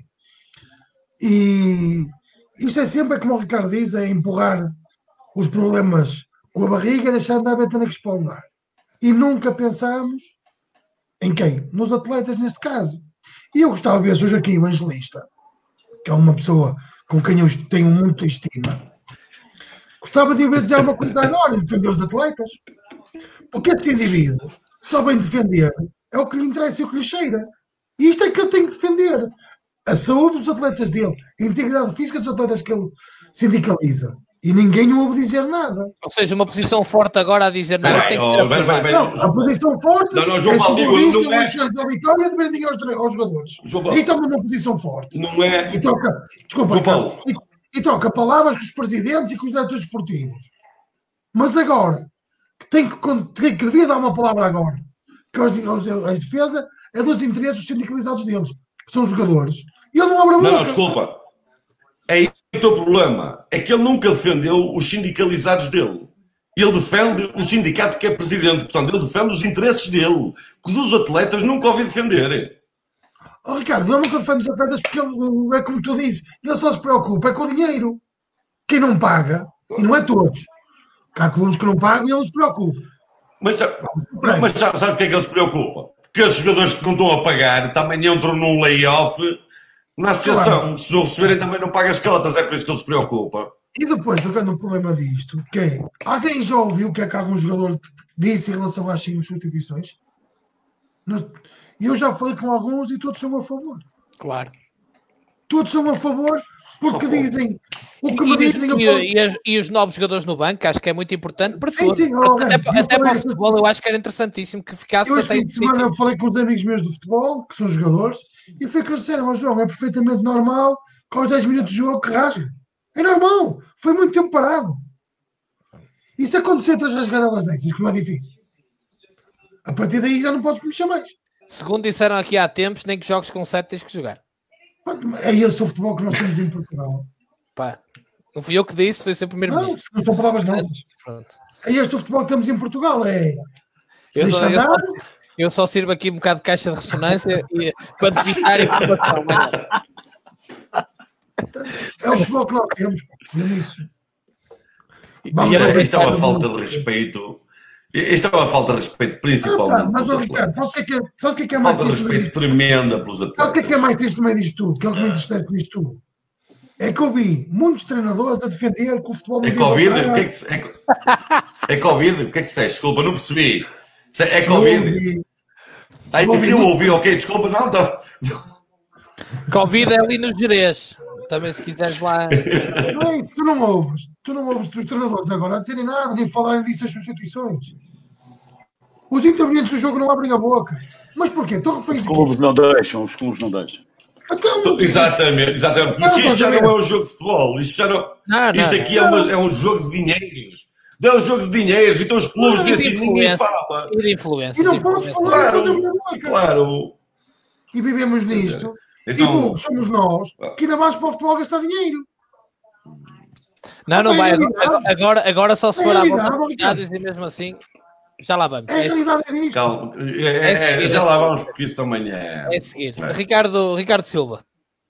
E isto é sempre, como o Ricardo diz, é empurrar os problemas com a barriga e deixar andar a betana que se pode dar. E nunca pensámos em quem? Nos atletas, neste caso. E eu gostava de ver se o Joaquim Evangelista, que é uma pessoa com quem eu tenho muita estima, gostava de ouvir dizer alguma coisa na hora de defender os atletas. Porque esse indivíduo só vem defender é o que lhe interessa e o que lhe cheira. E isto é que ele tem que defender. A saúde dos atletas dele, a integridade física dos atletas que ele sindicaliza. E ninguém o ouve dizer nada. Ou seja, uma posição forte agora a dizer nada. Bem, tem que oh, bem, bem, bem, não, a posição forte não, não, João é Paulo, subir não é... da vitória de ver aos, aos jogadores. João E toma uma posição forte. Não é... E troca, desculpa, João e, e troca palavras com os presidentes e com os diretores esportivos. Mas agora, que, tem que, que, que devia dar uma palavra agora, que a defesa é dos interesses sindicalizados deles, que são os jogadores. E ele não abre a boca. Não, não, desculpa. É aí o teu problema. É que ele nunca defendeu os sindicalizados dele. Ele defende o sindicato que é presidente. Portanto, ele defende os interesses dele. Que dos atletas nunca ouvi defender. Oh, Ricardo, ele nunca defende os atletas porque ele, é como tu dizes, ele só se preocupa é com o dinheiro. Quem não paga, e não é todos. Há clubes que não pagam e ele não se preocupa. Mas, mas sabes porque é que ele se preocupa? Porque os jogadores que não estão a pagar também entram num layoff na associação. Claro. Se não receberem também não pagam as cotas. É por isso que ele se preocupa. E depois, jogando o problema disto, que é, alguém já ouviu o que é que algum jogador disse em relação às cinco substituições? E eu já falei com alguns e todos são a favor. Claro. Todos são a favor porque dizem o que me e, dizem. E, e, e os novos jogadores no banco, acho que é muito importante para sim, todos. sim, oh, até, até, até para o futebol, eu acho que era interessantíssimo que ficasse. Eu, até este fim de semana, eu falei com os amigos meus do futebol, que são jogadores, e foi que eles disseram: mas João, é perfeitamente normal que aos dez minutos de jogo que rasga. É normal. Foi muito tempo parado. E se acontecer outras rasgadelas dessas, que não é difícil, a partir daí já não podes mexer mais. Segundo disseram aqui há tempos, nem que jogos com sete tens que jogar. É esse o futebol que nós temos em Portugal. Pá, não fui eu que disse, foi o seu primeiro não, ministro. Não são palavras novas. Pronto. É este o futebol que temos em Portugal. É... Eu Deixa só, andar. Eu, só, eu só sirvo aqui um bocado de caixa de ressonância e para evitar informação. É o futebol que nós temos. Nisso. Vamos isto é uma falta de respeito. Isto é uma falta de respeito, principalmente. Ah, mas, ó, Ricardo, sabes o que é que é, sabes o que é, que é mais falta de respeito tremenda pelos atletas. Sabes o que é que é mais triste no meio disto tudo? Que é o que me entristece nisto tudo. É que eu vi muitos treinadores a defender que o futebol não é Covid? O que é, que, é, é Covid? O que é que disseste? Desculpa, não percebi. É Covid? Aí o que eu ouvi, ok, desculpa, não, tá... Covid é ali nos Jerez. Também se quiseres lá. Não, tu não ouves. Tu não ouves os treinadores agora a dizerem nada, nem falarem disso as substituições. Os intervenientes do jogo não abrem a boca. Mas porquê? Tu referiste Os clubes não deixam, os clubes não deixam. Então, exatamente, exatamente. Porque isto já não é um jogo de futebol. Isto, já não... Não, não, isto aqui é, uma, é um jogo de dinheiros. É um jogo de dinheiros. Então os clubes dizem assim, ninguém fala. E de influência. E não vamos falar. Claro, claro. E vivemos nisto. Então, tipo, somos nós que ainda vamos para o futebol gastar dinheiro. Não, não é vai. Agora, agora, agora só se É for à realidade, volta de Ricardo. dados e mesmo assim, já lá vamos. É a É, realidade é disto. calma. É, é, é, já lá vamos, porque isso também é. é seguir. É. Ricardo, Ricardo Silva.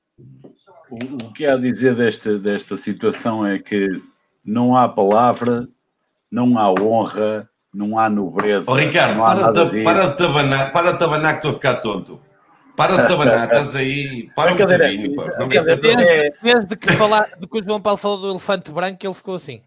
O, o que há a dizer desta, desta situação é que não há palavra, não há honra, não há nobreza. Oh, Ricardo, não há para nada de, disso. para de tabanar, para de tabanar que estou a ficar tonto. Para de tabanar, estás aí. Para um bocadinho. Pá, não me fica tonto. Desde, desde que, falar, de que o João Paulo falou do elefante branco, ele ficou assim.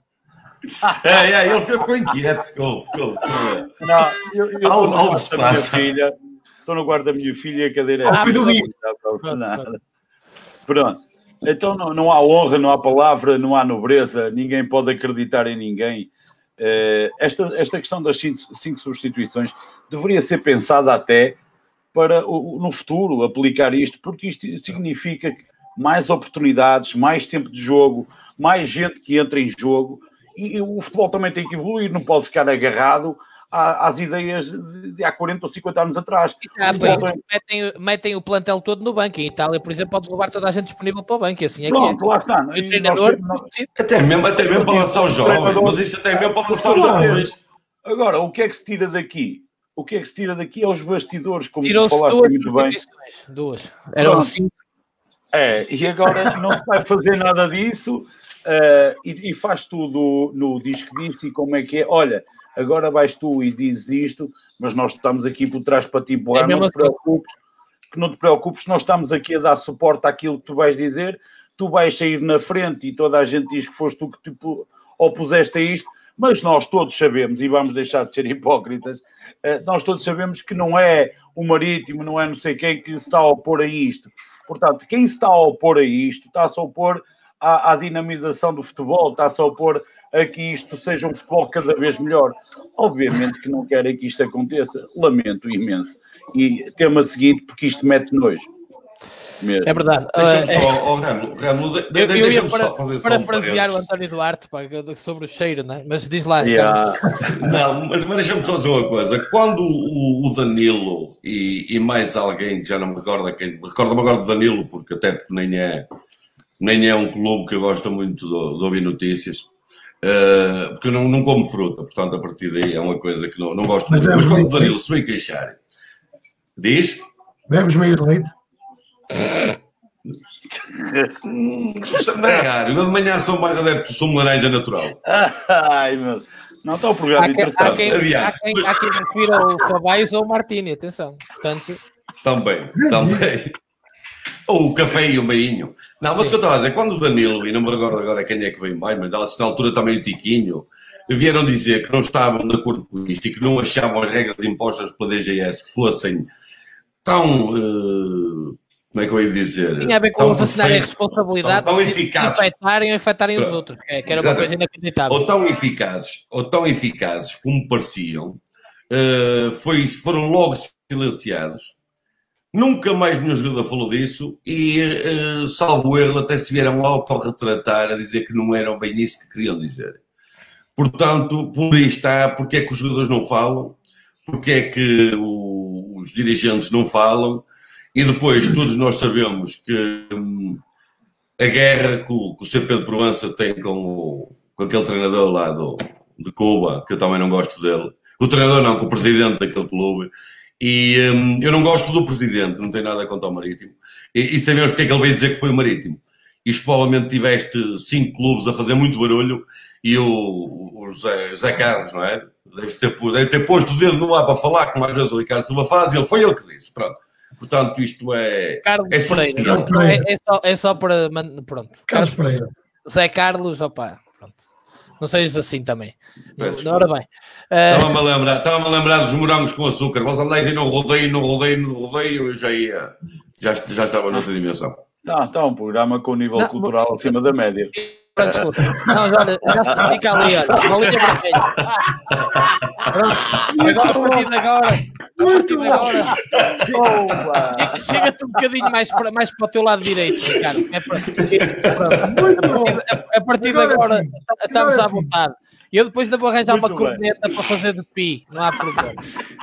É, é, ele ficou, ficou inquieto, ficou, ficou, ficou. Não, eu, eu Algo- estou no algo quarto se da minha passa. filha, estou no quarto da minha filha e a cadeira é... Ah, foi do não Rio. dá para Pronto, nada. pronto. Pronto. Então não, não há honra, não há palavra, não há nobreza, ninguém pode acreditar em ninguém. Eh, esta, esta questão das cinco, cinco substituições deveria ser pensada até para o- no futuro aplicar isto, porque isto significa que mais oportunidades, mais tempo de jogo, mais gente que entra em jogo, e, e o futebol também tem que evoluir, não pode ficar agarrado à- às ideias de, de há quarenta ou cinquenta anos atrás. Ah, O pois, futebol tem- metem, metem o plantel todo no banco. Em Itália, por exemplo, podes levar toda a gente disponível para o banco. E assim é que é. Pronto, lá está. E o E nós treinador temos- nós- decide. Até mesmo, até mesmo para lançar os jovens. Mas isto até mesmo para lançar os jovens. Agora, o que é que se tira daqui? O que é que se tira daqui é os bastidores, como tu Tirou-se falaste duas muito bem. substituições. Duas. Eram Pronto. cinco. É, e agora não se vai fazer nada disso eh, e, e faz tudo no diz que disse e como é que é. Olha, agora vais tu e dizes isto, mas nós estamos aqui por trás para te empurrar, É mesmo não te assim. preocupes, que não te preocupes, nós estamos aqui a dar suporte àquilo que tu vais dizer, tu vais sair na frente e toda a gente diz que foste tu que te opuseste a isto, mas nós todos sabemos, e vamos deixar de ser hipócritas, eh, nós todos sabemos que não é o Marítimo, não é não sei quem que se está a opor a isto. Portanto, quem se está a opor a isto está-se a opor à, à dinamização do futebol, está-se a opor a que isto seja um futebol cada vez melhor. Obviamente que não querem que isto aconteça, lamento imenso. E tema seguinte, porque isto mete nojo. Mesmo. É verdade. Deixa-me Uh, só, oh, Ramo, Ramo, de- eu, eu ia deixa-me para, só fazer só um parafrasear o parênteses. António Duarte pá, sobre o cheiro, né? Mas diz lá, Yeah. Ricardo. Não, mas, mas deixa-me só dizer uma coisa. Quando o, o Danilo e, e mais alguém, que já não me recordo a quem, recordo-me agora do Danilo, porque até porque nem é, nem é um clube que eu gosto muito de, de ouvir notícias, uh, porque eu não, não como fruta, portanto a partir daí é uma coisa que não, não gosto Mas muito. é Mas quando o muito Danilo se veio queixar, diz... Bebes meio de leite? Hum, isso não é raro. Eu de manhã sou mais adepto do sumo de laranja natural. Ai, meu. Não está o programa Há quem, há, interessante. quem, há, Adiante. quem, há quem prefira o Fabais ou o Martini, atenção. Portanto, Também, também. Ou o café e o meinho. Não, mas o Sim. que eu estava a dizer, quando o Danilo, e não me recordo agora quem é que vem mais, mas na altura também o Tiquinho, vieram dizer que não estavam de acordo com isto e que não achavam as regras impostas pela D G S que fossem tão... uh, como é que eu ia dizer? tinha a ver com Tão eles assinarem a perfeitos, responsabilidade tão- tão de se eficazes. infectarem ou infectarem os Pronto. outros, que, que era uma Exatamente. coisa inacreditável. ou tão eficazes, ou tão eficazes como pareciam, uh, foi, foram logo silenciados. Nunca mais nenhum jogador falou disso e, uh, salvo erro, até se vieram autorretratar a dizer que não eram bem isso que queriam dizer. Portanto, por aí está, porque é que os jogadores não falam, porque é que o, os dirigentes não falam, e depois todos nós sabemos que hum, a guerra que o, que o senhor Pedro Proença tem com, o, com aquele treinador lá do, de Cuba, que eu também não gosto dele, o treinador não, com o presidente daquele clube, e hum, eu não gosto do presidente, não tem nada contra o Marítimo, e, e sabemos porque é que ele veio dizer que foi o Marítimo. Isto provavelmente tiveste cinco clubes a fazer muito barulho, e o, o José, José Carlos, não é? Deve ter, deve ter posto o dedo no ar para falar, como às vezes o Ricardo Silva faz, e ele foi ele que disse, pronto. Portanto, isto é... Carlos é Pereira. surreal. Não, é, é, só, é só para... man- Pronto. Carlos Pereira. Zé Carlos, opá, pronto. Não sejas assim também. Peço Não, ora bem. Uh, Estava-me a lembrar, estava-me a lembrar dos morangos com açúcar. Vós andais aí no rodeio, no rodeio, no rodeio, eu já ia... Já, já estava noutra dimensão. Não, está um programa com nível Não, cultural acima da média. pronto, desculpa. Não, olha, já se fica ali, olha. Uma linha vermelha. Agora, a partir de agora, a partir de agora, chega- chega-te um bocadinho mais para, mais para o teu lado direito, Ricardo. É para, a, a partir de agora, estamos à vontade. Eu depois ainda vou arranjar uma Muito bem. corneta para fazer de pi, não há problema.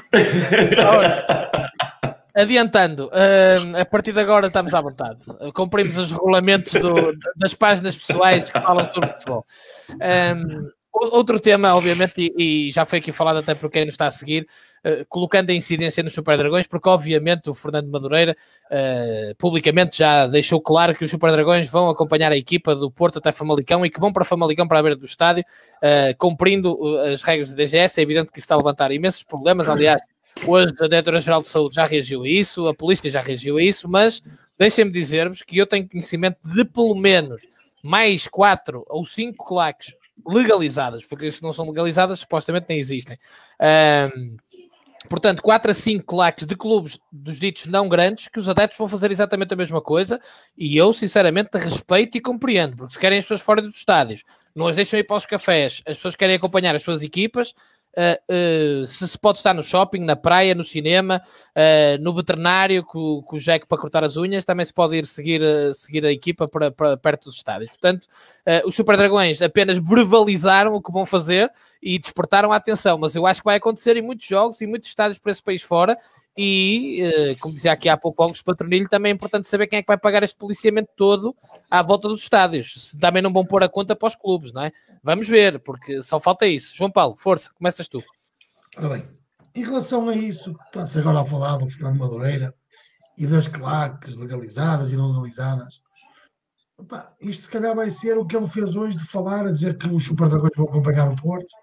Ora, adiantando, hum, a partir de agora estamos à vontade. Cumprimos os regulamentos do- das páginas pessoais que falam sobre futebol. Hum, o- outro tema, obviamente, e, e já foi aqui falado até por quem nos está a seguir, eh, colocando a incidência nos Super Dragões, porque obviamente o Fernando Madureira eh, publicamente já deixou claro que os Super Dragões vão acompanhar a equipa do Porto até Famalicão e que vão para Famalicão para a beira do estádio, eh, cumprindo uh, as regras do D G S. É evidente que isso está a levantar imensos problemas, aliás. Hoje a Diretora-Geral de Saúde já reagiu a isso, a polícia já reagiu a isso, mas deixem-me dizer-vos que eu tenho conhecimento de pelo menos mais quatro ou cinco claques legalizadas, porque se não são legalizadas, supostamente nem existem. Ahm, portanto, quatro a cinco claques de clubes dos ditos não grandes, que os adeptos vão fazer exatamente a mesma coisa, e eu, sinceramente, respeito e compreendo, porque se querem as pessoas fora dos estádios, não as deixam ir para os cafés, as pessoas querem acompanhar as suas equipas. Uh, uh, se se pode estar no shopping, na praia, no cinema, uh, no veterinário com, com o Jack para cortar as unhas, também se pode ir seguir, uh, seguir a equipa para, para perto dos estádios. Portanto, uh, os Super Dragões apenas verbalizaram o que vão fazer e despertaram a atenção, mas eu acho que vai acontecer em muitos jogos e muitos estádios por esse país fora. E, uh, como dizia aqui há pouco Augusto Patronilho, também é importante saber quem é que vai pagar este policiamento todo à volta dos estádios. Se também não vão pôr a conta para os clubes, não é? Vamos ver, porque só falta isso. João Paulo, força, começas tu. Ora bem, em relação a isso, está-se agora a falar do Fernando Madureira e das claques legalizadas e não legalizadas. Opa, isto se calhar vai ser o que ele fez hoje de falar, a dizer que os Super Dragões vão acompanhar o Porto.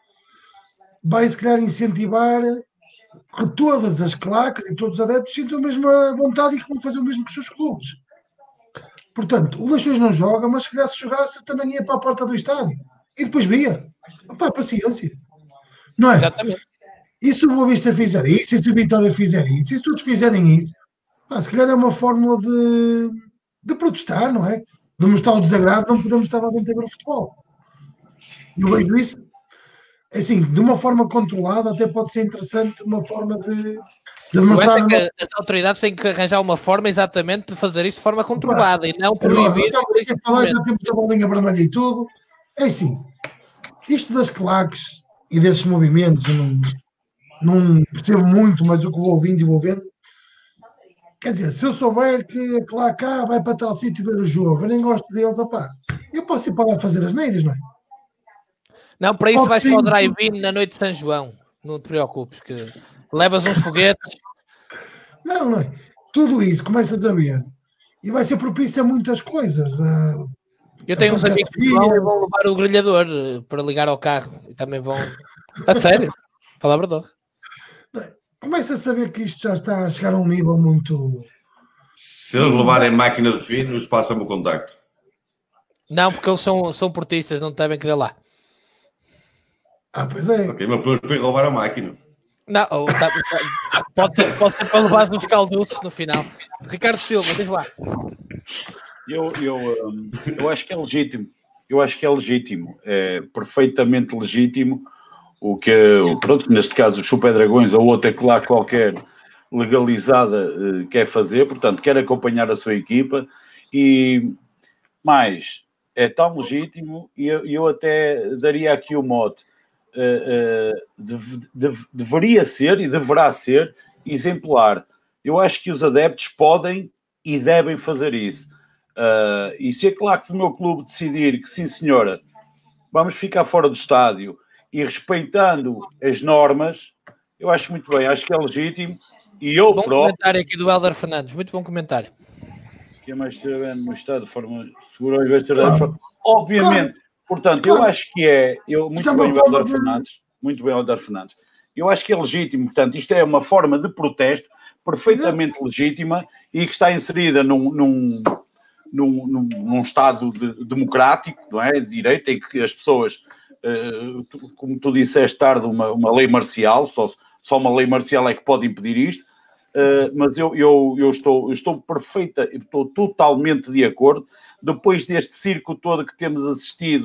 Vai se calhar incentivar que todas as claques e todos os adeptos sintam a mesma vontade e que vão fazer o mesmo que os seus clubes. Portanto, o Leixões não joga, mas se calhar se jogasse também ia para a porta do estádio e depois via. Opa, paciência. Não é? Exatamente. E se o Boa Vista fizer isso, e se o Vitória fizer isso, e se todos fizerem isso, pá, se calhar é uma fórmula de, de protestar, não é? De mostrar o desagrado, não podemos estar lá dentro do futebol. Eu vejo isso, assim, de uma forma controlada, até pode ser interessante, uma forma de, de Eu acho demonstrar... que uma... as autoridades têm que arranjar uma forma exatamente de fazer isso de forma controlada. Opa, e não proibir. Estamos a falar, já temos a bolinha vermelha e tudo. É assim, isto das claques e desses movimentos, eu não, não percebo muito, mas o que vou ouvindo e vou vendo, quer dizer, se eu souber que a claque A vai para tal sítio ver o jogo, eu nem gosto deles, opá, eu posso ir para lá fazer as neiras, não é? Não, para isso vais para o drive-in na noite de São João. Não te preocupes, que levas uns foguetes. Não, não é? Tudo isso começas a ver e vai ser propício a muitas coisas. A, eu tenho uns amigos que vão, vão levar o grelhador para ligar ao carro e também vão. A sério? Palavra de honra. Começa a saber que isto já está a chegar a um nível muito. Se eles levarem máquina de finos, passa-me o contacto. Não, porque eles são, são portistas, não devem querer lá. Ah, pois é. Ok, mas depois roubar a máquina. Não, ou, tá, pode, ser, pode ser para levar uns calduços no final. Ricardo Silva, diz lá. Eu, eu, um, eu acho que é legítimo. Eu acho que é legítimo. É perfeitamente legítimo o que, pronto, neste caso, os Super Dragões ou outra claque qualquer legalizada uh, quer fazer. Portanto, quer acompanhar a sua equipa e mais, é tão legítimo e eu, eu até daria aqui o mote. Uh, uh, deve, deve, deveria ser e deverá ser exemplar. Eu acho que os adeptos podem e devem fazer isso. Uh, e se é claro que o meu clube decidir que sim senhora, vamos ficar fora do estádio e respeitando as normas, eu acho muito bem, acho que é legítimo. E eu bom próprio... comentário aqui do Hélder Fernandes, muito bom comentário. Que é mais estivendo no estado de forma segura ao invés de estar de forma... Obviamente, portanto, eu acho que é... Eu, muito bem o Hélder Fernandes, muito bem o Hélder Fernandes. Eu acho que é legítimo, portanto, isto é uma forma de protesto perfeitamente legítima e que está inserida num... num Num, num, num Estado de, democrático, não é? De direito, em que as pessoas, uh, tu, como tu disseste tarde, uma, uma lei marcial, só, só uma lei marcial é que pode impedir isto, uh, mas eu, eu, eu, estou, eu estou perfeita, estou totalmente de acordo, depois deste circo todo que temos assistido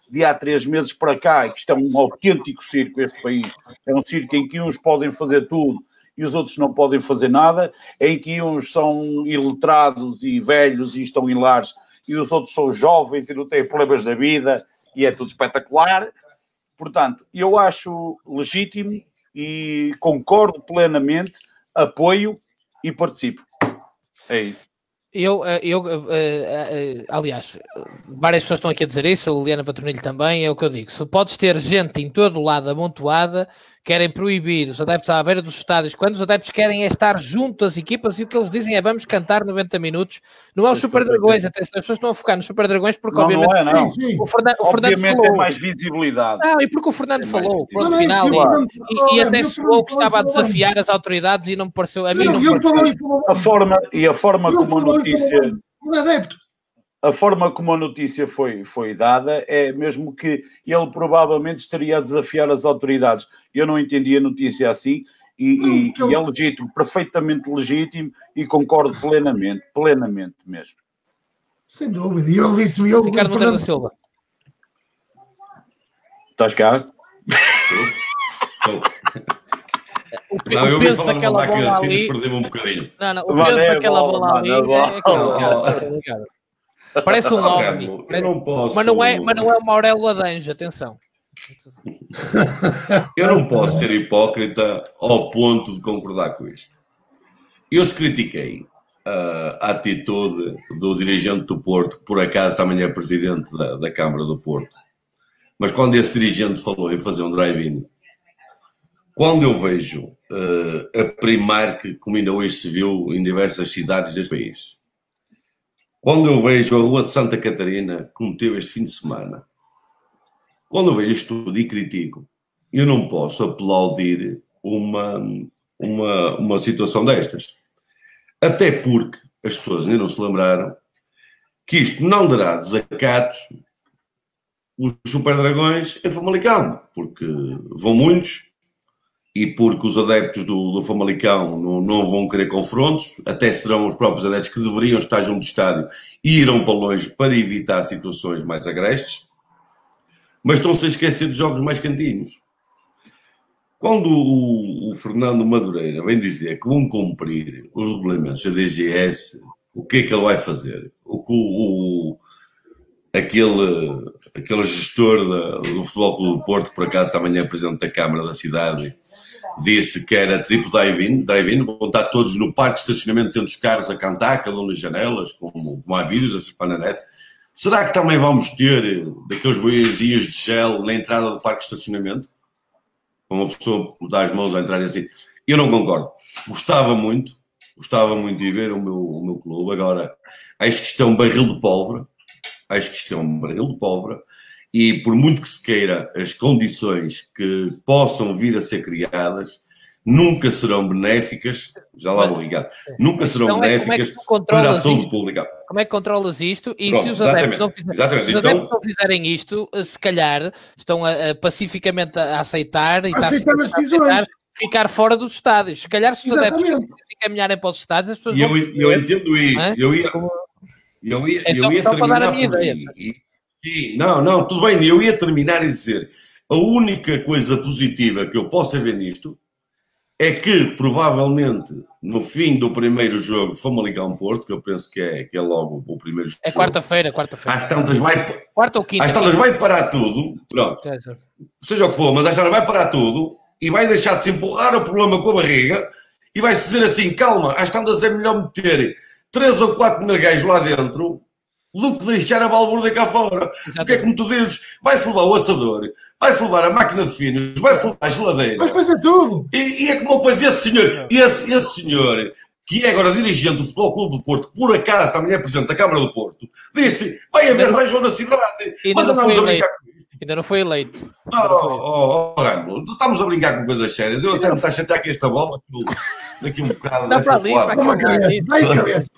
de há três meses para cá, que isto é um autêntico circo, este país. É um circo em que uns podem fazer tudo e os outros não podem fazer nada, em que uns são iletrados e velhos e estão em lares, e os outros são jovens e não têm problemas da vida, e é tudo espetacular. Portanto, eu acho legítimo e concordo plenamente, apoio e participo. É isso. Eu, eu, aliás, várias pessoas estão aqui a dizer isso, a Liliana Patronilho também, é o que eu digo. Se podes ter gente em todo o lado amontoada, querem proibir os adeptos à beira dos estádios, quando os adeptos querem é estar junto às equipas, e o que eles dizem é vamos cantar noventa minutos. Não é os Super Dragões, até as pessoas estão a focar nos Super Dragões porque não, obviamente não é, não. Sim, sim. O Fernando, o Fernando obviamente falou. É mais visibilidade. Não, e porque o Fernando é falou, pronto, não, final, não, e, não, e, e até não, soou que não, estava a não, desafiar as autoridades e não me pareceu, a mim não, não eu me pareceu. falei, falei, A forma, e a forma como a notícia... Um adepto. A forma como a notícia foi, foi dada é mesmo que ele provavelmente estaria a desafiar as autoridades. Eu não entendi a notícia assim e, não, e, eu... e é legítimo, perfeitamente legítimo e concordo plenamente, plenamente mesmo. Sem dúvida. E ele disse-me... Eu, Ricardo Monteiro da Silva. Estás cá? O, não, o eu peso falar daquela bola ali... perdeu-me um bocadinho. Não, não, o peso Mano, daquela bola, bola ali mano, é, é complicado. bola. Parece um Não, homem. Remo, eu não posso... Mas não é, mas não é o Maurelo Ladanjo, atenção. Eu não posso ser hipócrita ao ponto de concordar com isto. Eu se critiquei uh, a atitude do dirigente do Porto, que por acaso também é presidente da, da Câmara do Porto, mas quando esse dirigente falou em fazer um drive-in, quando eu vejo uh, a Primark, como ainda hoje se viu em diversas cidades deste país, quando eu vejo a Rua de Santa Catarina, como teve este fim de semana, quando eu vejo isto tudo e critico, eu não posso aplaudir uma, uma, uma situação destas. Até porque as pessoas ainda não se lembraram que isto não dará desacatos os Super Dragões em Famalicão, porque vão muitos e porque os adeptos do, do Famalicão não, não vão querer confrontos, até serão os próprios adeptos que deveriam estar junto do estádio e irão para longe para evitar situações mais agrestes, mas estão-se a esquecer de jogos mais cantinhos. Quando o, o Fernando Madureira vem dizer que vão cumprir os regulamentos da D G S, o que é que ele vai fazer? O que o, o, aquele, aquele gestor da, do Futebol Clube do Porto, por acaso também é presidente da Câmara da cidade, disse que era triplo drive-in, drive-in, vão estar todos no parque de estacionamento dentro dos carros a cantar, cada um nas janelas, como, como há vídeos na net. Será que também vamos ter daqueles boizinhos de gel na entrada do parque de estacionamento? Uma pessoa dar as mãos a entrar assim. Eu não concordo. Gostava muito, gostava muito de ver o meu, o meu clube. Agora, acho que isto é um barril de pólvora. Acho que isto é um barril de pólvora. E por muito que se queira, as condições que possam vir a ser criadas nunca serão benéficas. Já lá vou ligar. Nunca serão benéficas é para a saúde pública. Como é que controlas isto? E Pronto, se os adeptos, não, fizer, se os adeptos então, não fizerem isto, se calhar estão a, a pacificamente a aceitar e aceitar a, as decisões. Ficar fora dos estádios. Se calhar se os Exatamente. adeptos encaminharem para os estádios, as pessoas e vão eu, perceber, eu entendo isso. É? Eu ia, eu ia, é só, eu ia só terminar para dar a minha por ideia. aí. E, não, não, tudo bem. Eu ia terminar e dizer a única coisa positiva que eu possa ver nisto é que, provavelmente, no fim do primeiro jogo Famalicão-Porto, que eu penso que é, que é logo o primeiro jogo. É quarta-feira, quarta-feira. Às tantas vai... Quarta ou quinta? Às tantas vai parar tudo, pronto. É, é. Seja o que for, mas às tantas vai parar tudo e vai deixar de se empurrar o problema com a barriga e vai-se dizer assim, calma, às tantas é melhor meter três ou quatro negais lá dentro do que deixar a balbúrdia cá fora. Porque é como tu dizes, vai-se levar o assador, vai-se levar a máquina de finos, vai-se levar a geladeira. Vai fazer tudo. E, e é como depois esse senhor, esse, esse senhor, que é agora dirigente do Futebol Clube do Porto, que por acaso também é presidente da Câmara do Porto, disse, vai haver São na cidade, mas andamos a brincar com isso. Ainda não foi eleito. Não, oh, oh, Ramo, estamos a brincar com coisas sérias. Eu até me está a chatear aqui esta bola, daqui um bocado. Dá para ali, para uma cabeça, dá a cabeça.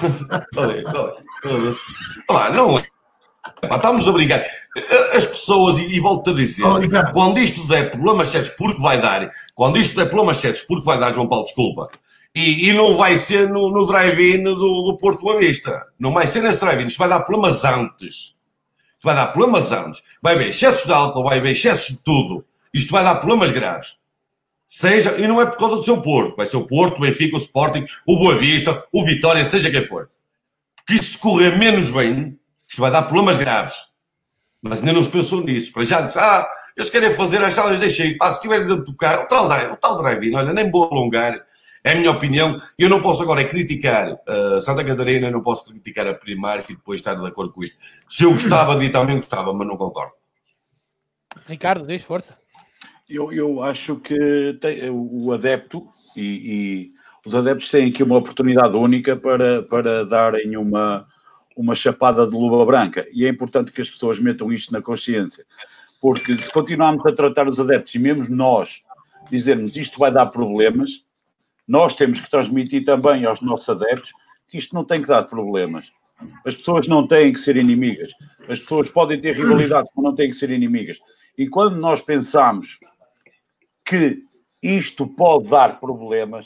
Olha, não é. Estamos a brincar. As pessoas, e, e volto a dizer, oh, quando isto der problemas sérios, porque vai dar, quando isto der problemas sérios, porque vai dar, João Paulo, desculpa, e, e não vai ser no, no drive-in do, do Porto Boa Vista, não vai ser nesse drive-in, isto vai dar problemas antes. Isto vai dar problemas anos. Vai haver excessos de álcool, vai haver excessos de tudo. Isto vai dar problemas graves. Seja, e não é por causa do seu Porto. Vai ser o Porto, o Benfica, o Sporting, o Boa Vista, o Vitória, seja quem for. Porque isso se correr menos bem, isto vai dar problemas graves. Mas ainda não se pensou nisso. Para já disse, ah, eles querem fazer as salas, deixei. Pá, se estiverem dentro do carro, o tal, o tal drive-in, olha, nem vou alongar. É a minha opinião. Eu não posso agora é criticar uh, Santa Catarina, eu não posso criticar a Primark e depois estar de acordo com isto. Se eu gostava de ir, também gostava, mas não concordo. Ricardo, diz força. Eu, eu acho que tem, o adepto e, e os adeptos têm aqui uma oportunidade única para, para darem uma, uma chapada de luva branca. E é importante que as pessoas metam isto na consciência. Porque se continuarmos a tratar os adeptos e mesmo nós dizermos isto vai dar problemas, nós temos que transmitir também aos nossos adeptos que isto não tem que dar problemas. As pessoas não têm que ser inimigas. As pessoas podem ter rivalidades, mas não têm que ser inimigas. E quando nós pensamos que isto pode dar problemas,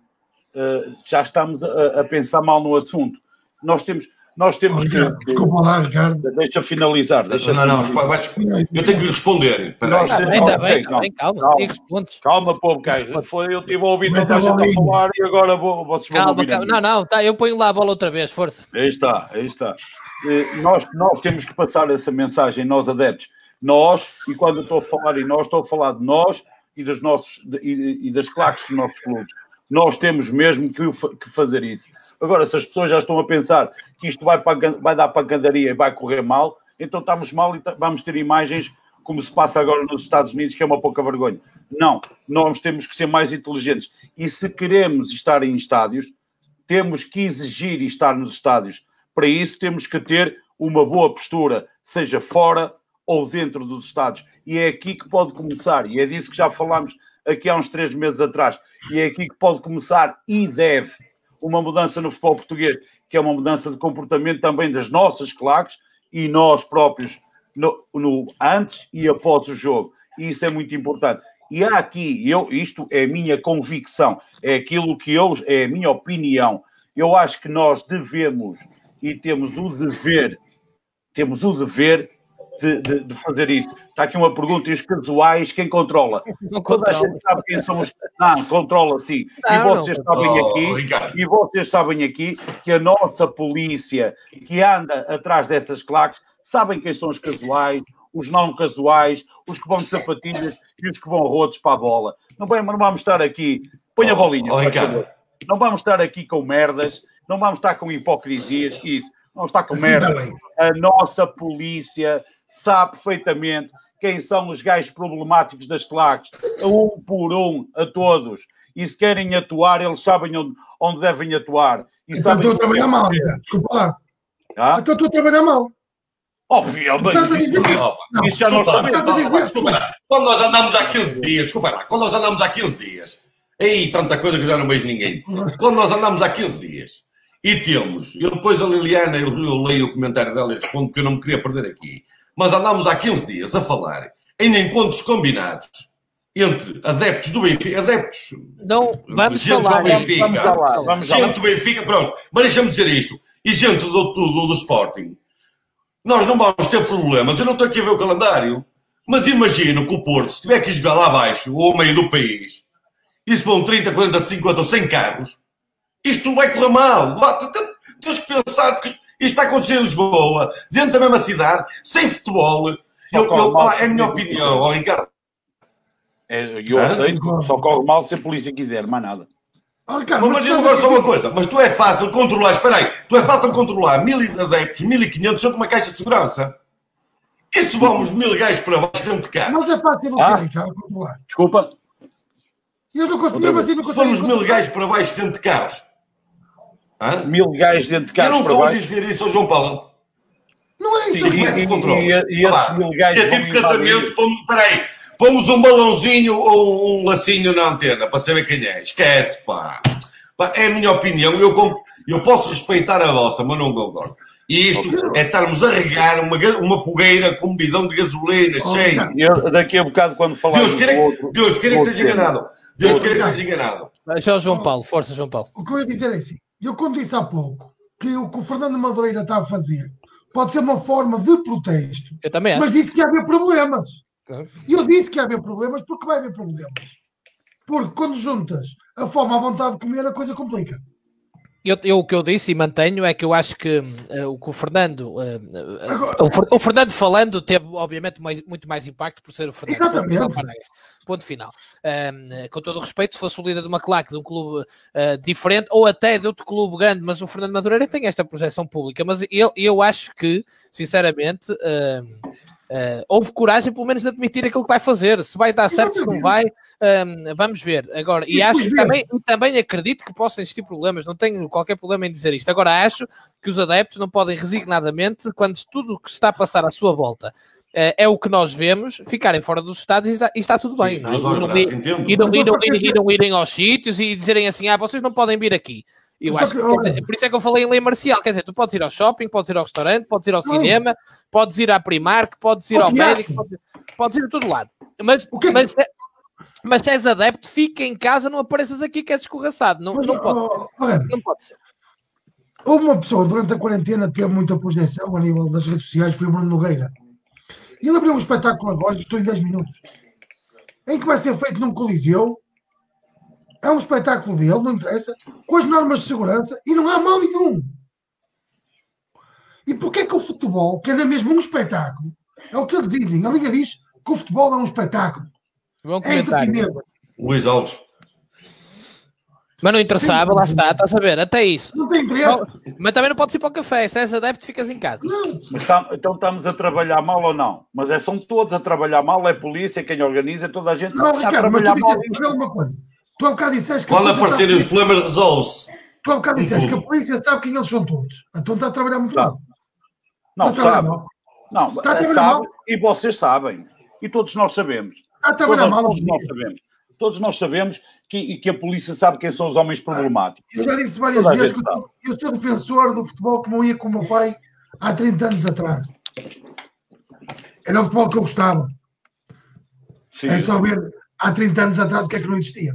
já estamos a, a pensar mal no assunto. Nós temos, nós temos Ricardo, que... Desculpa lá, Ricardo. Deixa finalizar. Deixa não, não, finalizar. mas eu tenho que lhe responder. Nós Ah, temos- ainda ok, bem, calma, bem, calma, calma. e respondes. Calma, povo, Caio. Foi, eu estive a ouvir Meta toda a gente a bolinha. falar e agora vou, vocês vão Calma, ouvir a calma. mim. Não, não, tá, eu ponho lá a bola outra vez, força. Aí está, aí está. Eh, Nós, nós temos que passar essa mensagem, nós adeptos. Nós, e quando eu estou a falar em nós, estou a falar de nós e, dos nossos, de- e, e das claques dos nossos clubes. Nós temos mesmo que, o fa- que fazer isso. Agora, se as pessoas já estão a pensar que isto vai, para, a gan- vai dar pancadaria e vai correr mal, então estamos mal e ta- vamos ter imagens como se passa agora nos Estados Unidos, que é uma pouca vergonha. Não, nós temos que ser mais inteligentes. E se queremos estar em estádios, temos que exigir estar nos estádios. Para isso temos que ter uma boa postura, seja fora ou dentro dos estádios. E é aqui que pode começar, e é disso que já falámos aqui há uns três meses atrás, e é aqui que pode começar e deve uma mudança no futebol português, que é uma mudança de comportamento também das nossas claques e nós próprios no, no, antes e após o jogo. E isso é muito importante. E há aqui, eu, isto é a minha convicção, é aquilo que eu, é a minha opinião. Eu acho que nós devemos e temos o dever, temos o dever de, de, de fazer isso. Está aqui uma pergunta, e os casuais, quem controla? Não Toda a controla. gente sabe quem são os... Não, controla sim. E Não, vocês não sabem controla. aqui, Oh, Ricardo. e vocês sabem aqui que a nossa polícia que anda atrás dessas claques sabem quem são os casuais, os não casuais, os que vão de sapatilhas e os que vão rotos para a bola. Não, bem, não vamos estar aqui... Põe a Oh, bolinha, oh, faz Ricardo. favor. Não vamos estar aqui com merdas, não vamos estar com hipocrisias, isso. Não vamos estar com Assim merda. está bem. A nossa polícia sabe perfeitamente quem são os gajos problemáticos das claques, a um por um, a todos. E se querem atuar, eles sabem onde, onde devem atuar. E Então sabem estou a trabalhar mal, Ricardo. Desculpa lá. Ah? Então estou a trabalhar mal. Obviamente. Estás a dizer que... Opa, Não, Isso já não desculpa, sabemos. Estás a dizer- desculpa lá. Quando nós andamos há quinze dias, desculpa lá, quando nós andamos há quinze dias, aí tanta coisa que eu já não vejo ninguém. Quando nós andamos há quinze dias e temos, eu depois a Liliana, eu, eu leio o comentário dela e respondo que eu não me queria perder aqui, mas andamos há quinze dias a falar em encontros combinados entre adeptos do Benfica, adeptos, Não, vamos gente falar. do Benfica, Vamos lá, vamos lá. gente do Benfica, pronto, mas deixa-me dizer isto, e gente do, do, do Sporting. Nós não vamos ter problemas. Eu não estou aqui a ver o calendário. Mas imagino que o Porto, se tiver que jogar lá abaixo, ou ao meio do país, e se vão trinta, quarenta, cinquenta ou cem carros, isto vai correr mal. Temos que pensar, porque isto está a acontecer em Lisboa, dentro da mesma cidade, sem futebol. Eu, eu, mal, é a minha opinião, ó, Ricardo. É, eu Hã? aceito, só corre mal se a polícia quiser, mais nada. Oh, Ricardo, Mas mas tu imagina estás a agora só dizer- uma coisa. Mas tu é fácil controlar, espera aí, tu é fácil controlar mil adeptos, mil e quinhentos dentro de uma caixa de segurança. E se vamos mil gajos para baixo dentro de cá? Mas é fácil o quê, Ah. Ricardo, controlar? Desculpa. Eu não consigo, mesmo assim não Se consigo formos mil controlar. gajos para baixo dentro de carros. Hã? Mil gajos dentro de Eu carros não para estou a baixo. dizer isso ao João Paulo. Não é isso, Sim, Como é Ricardo. que e- tu controla? e- e esses Ah, mil gajos é vão tipo casamento, invadir. pomos, peraí, pomos um balãozinho ou um lacinho na antena para saber quem é. Esquece, pá. Pá, é a minha opinião. Eu, com- eu posso respeitar a vossa, mas não concordo. E isto é estarmos a regar uma, ga- uma fogueira com um bidão de gasolina Oh, cheio. Ricardo. E eu, daqui a bocado, quando falarmos Deus queira do que, outro... Deus queira que outro esteja tema. enganado. Deus Outro queira que tema. esteja enganado. Deixa o João Paulo, força, João Paulo. O que eu ia dizer é assim, eu como disse há pouco, que o que o Fernando Madureira está a fazer pode ser uma forma de protesto. Eu também acho. Mas disse que ia haver problemas. E eu disse que ia haver problemas porque vai haver problemas. Porque quando juntas a fome à vontade de comer, a coisa complica. Eu, eu, o que eu disse e mantenho é que eu acho que uh, o que o Fernando uh, Agora, uh, o, o Fernando falando teve obviamente mais, muito mais impacto por ser o Fernando. Exatamente. Ponto, ponto final. Um, com todo o respeito, se fosse o líder de uma claque de um clube uh, diferente ou até de outro clube grande, mas o Fernando Madureira tem esta projeção pública, mas eu, eu acho que, sinceramente, uh, Uh, houve coragem pelo menos de admitir aquilo que vai fazer, se vai dar certo, se não vai, um, vamos ver. Agora, e acho que também, também acredito que possam existir problemas, não tenho qualquer problema em dizer isto. Agora, acho que os adeptos não podem resignadamente, quando tudo o que está a passar à sua volta uh, é o que nós vemos, ficarem fora dos estados e está, e está tudo bem. Sim, não é? E não, não, não, não irem aos sítios e dizerem assim, ah, vocês não podem vir aqui. Eu acho que, que dizer, por isso é que eu falei em lei marcial, quer dizer, tu podes ir ao shopping, podes ir ao restaurante, podes ir ao cinema, podes ir à Primark, podes ir ao médico, podes, podes ir a todo lado. Mas, mas, mas se és adepto, fica em casa, não apareças aqui que és escorraçado. Não, não, pode oh, ser. não pode ser. Houve uma pessoa durante a quarentena que teve muita projeção a nível das redes sociais, foi o Bruno Nogueira. E ele abriu um espetáculo agora, estou em dez minutos, em que vai ser feito num coliseu. É um espetáculo dele, não interessa, com as normas de segurança e não há mal nenhum. E porquê é que o futebol, que é mesmo um espetáculo, é o que eles dizem, a Liga diz que o futebol é um espetáculo. É entretenimento. Luís Alves. Mas não interessava, lá está, estás a ver, até isso. Não tem interesse. Mas também não podes ir para o café, se és adepto ficas em casa. Então, então estamos a trabalhar mal ou não? Mas é, são todos a trabalhar mal, é a polícia, quem organiza, toda a gente não, está Ricardo, a trabalhar mas mal. Disse, uma coisa. Tu há bocado disseste que... Quando aparecerem os problemas, resolve-se. Tu há bocado disseste que a polícia sabe quem eles são todos. Então está a trabalhar muito mal. Não, sabe. Não, sabe, e vocês sabem. E todos nós sabemos. Está a trabalhar mal. Todos nós sabemos. Todos nós sabemos que, que a polícia sabe quem são os homens problemáticos. Eu já disse várias vezes que eu, eu sou defensor do futebol como eu ia com o meu pai há trinta anos atrás. Era o futebol que eu gostava. Sim. É só ver há trinta anos atrás o que é que não existia.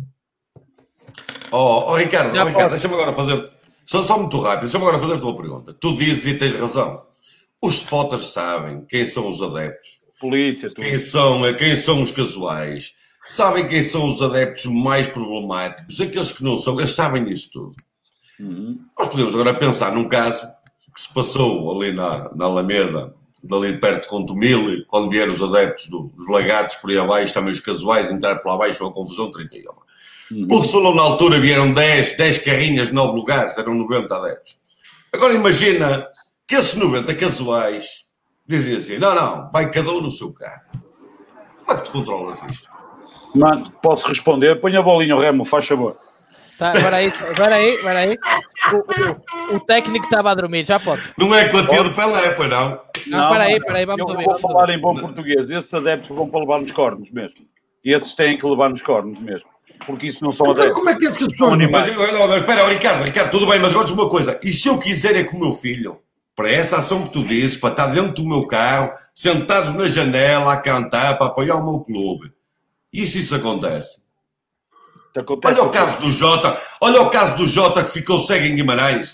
Oh, oh Ricardo, oh, Ricardo deixa-me agora fazer, só, só muito rápido, deixa-me agora fazer a tua pergunta. Tu dizes e tens razão. Os spotters sabem quem são os adeptos. Polícia, quem são, quem são os casuais. Sabem quem são os adeptos mais problemáticos. Aqueles que não são, eles sabem isso tudo. Uhum. Nós podemos agora pensar num caso que se passou ali na, na Alameda, ali perto de Contumil, quando vieram os adeptos do, dos Lagartos por aí abaixo, também os casuais, entrar por lá abaixo, uma confusão trinta e um. Uhum. Porque se falou na altura, vieram dez, dez carrinhas de nove lugares, eram noventa adeptos. Agora imagina que esses noventa casuais dizem assim, não, não, vai cada um no seu carro. Como é que tu controlas isto? Mano, posso responder? Põe a bolinha, Remo, faz favor. Tá, espera aí, espera aí, espera aí. O, o, o técnico estava a dormir, já pode. Não é quantia do Pelé, pois não? Não, espera aí, espera aí, vamos ouvir. Eu vou falar em bom português. Esses adeptos vão para levar nos cornos mesmo. E esses têm que levar nos cornos mesmo. Porque isso não são adeptos. Como é que é que as pessoas... Mas, não, mas espera, Ricardo, Ricardo, tudo bem, mas agora diz uma coisa. E se eu quiser é com o meu filho, para essa ação que tu dizes, para estar dentro do meu carro, sentados na janela a cantar, para apoiar o meu clube. E se isso acontece? acontece olha o caso do Jota, olha o caso do Jota que ficou cego em Guimarães.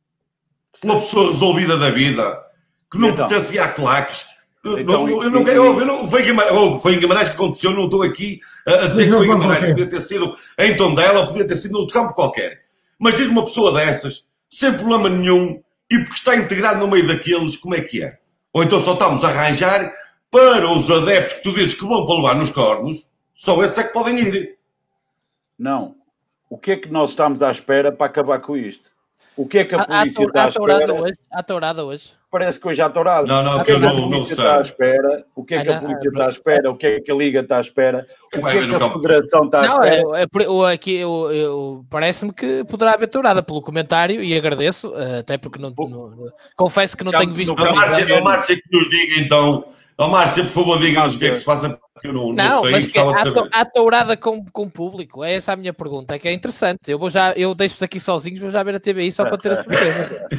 Uma pessoa resolvida da vida, que não então, pertencia a claques. Então, não, eu não quero ouvir, não, foi, Guimarães, foi em Guimarães que aconteceu, não estou aqui a dizer que foi em Guimarães, podia ter sido em Tondela, podia ter sido noutro campo qualquer. Mas diz uma pessoa dessas, sem problema nenhum, e porque está integrado no meio daqueles, como é que é? Ou então só estamos a arranjar para os adeptos que tu dizes que vão para levar nos cornos, só esses é que podem ir. Não. O que é que nós estamos à espera para acabar com isto? O que é que a polícia está à espera? Hoje, à tourada hoje. Parece que hoje há tourada. Não, não, o que é que a não, polícia está à espera? O que é que a polícia está à espera? O que é que a Liga está à espera? O que é que a Federação está à espera? Não, eu, aqui eu, eu, parece-me que poderá haver tourada pelo comentário e agradeço, até porque não, não confesso que não tenho visto. A Márcia, a Márcia que nos diga então. Ó oh, Márcia, por favor, diga-nos o que é que se passa, porque eu não, não, não sei, mas gostava de saber. Há tourada com, com público, é essa a minha pergunta, é que é interessante. Eu, vou já, eu deixo-vos aqui sozinhos, vou já ver a T V I só para ter a certeza.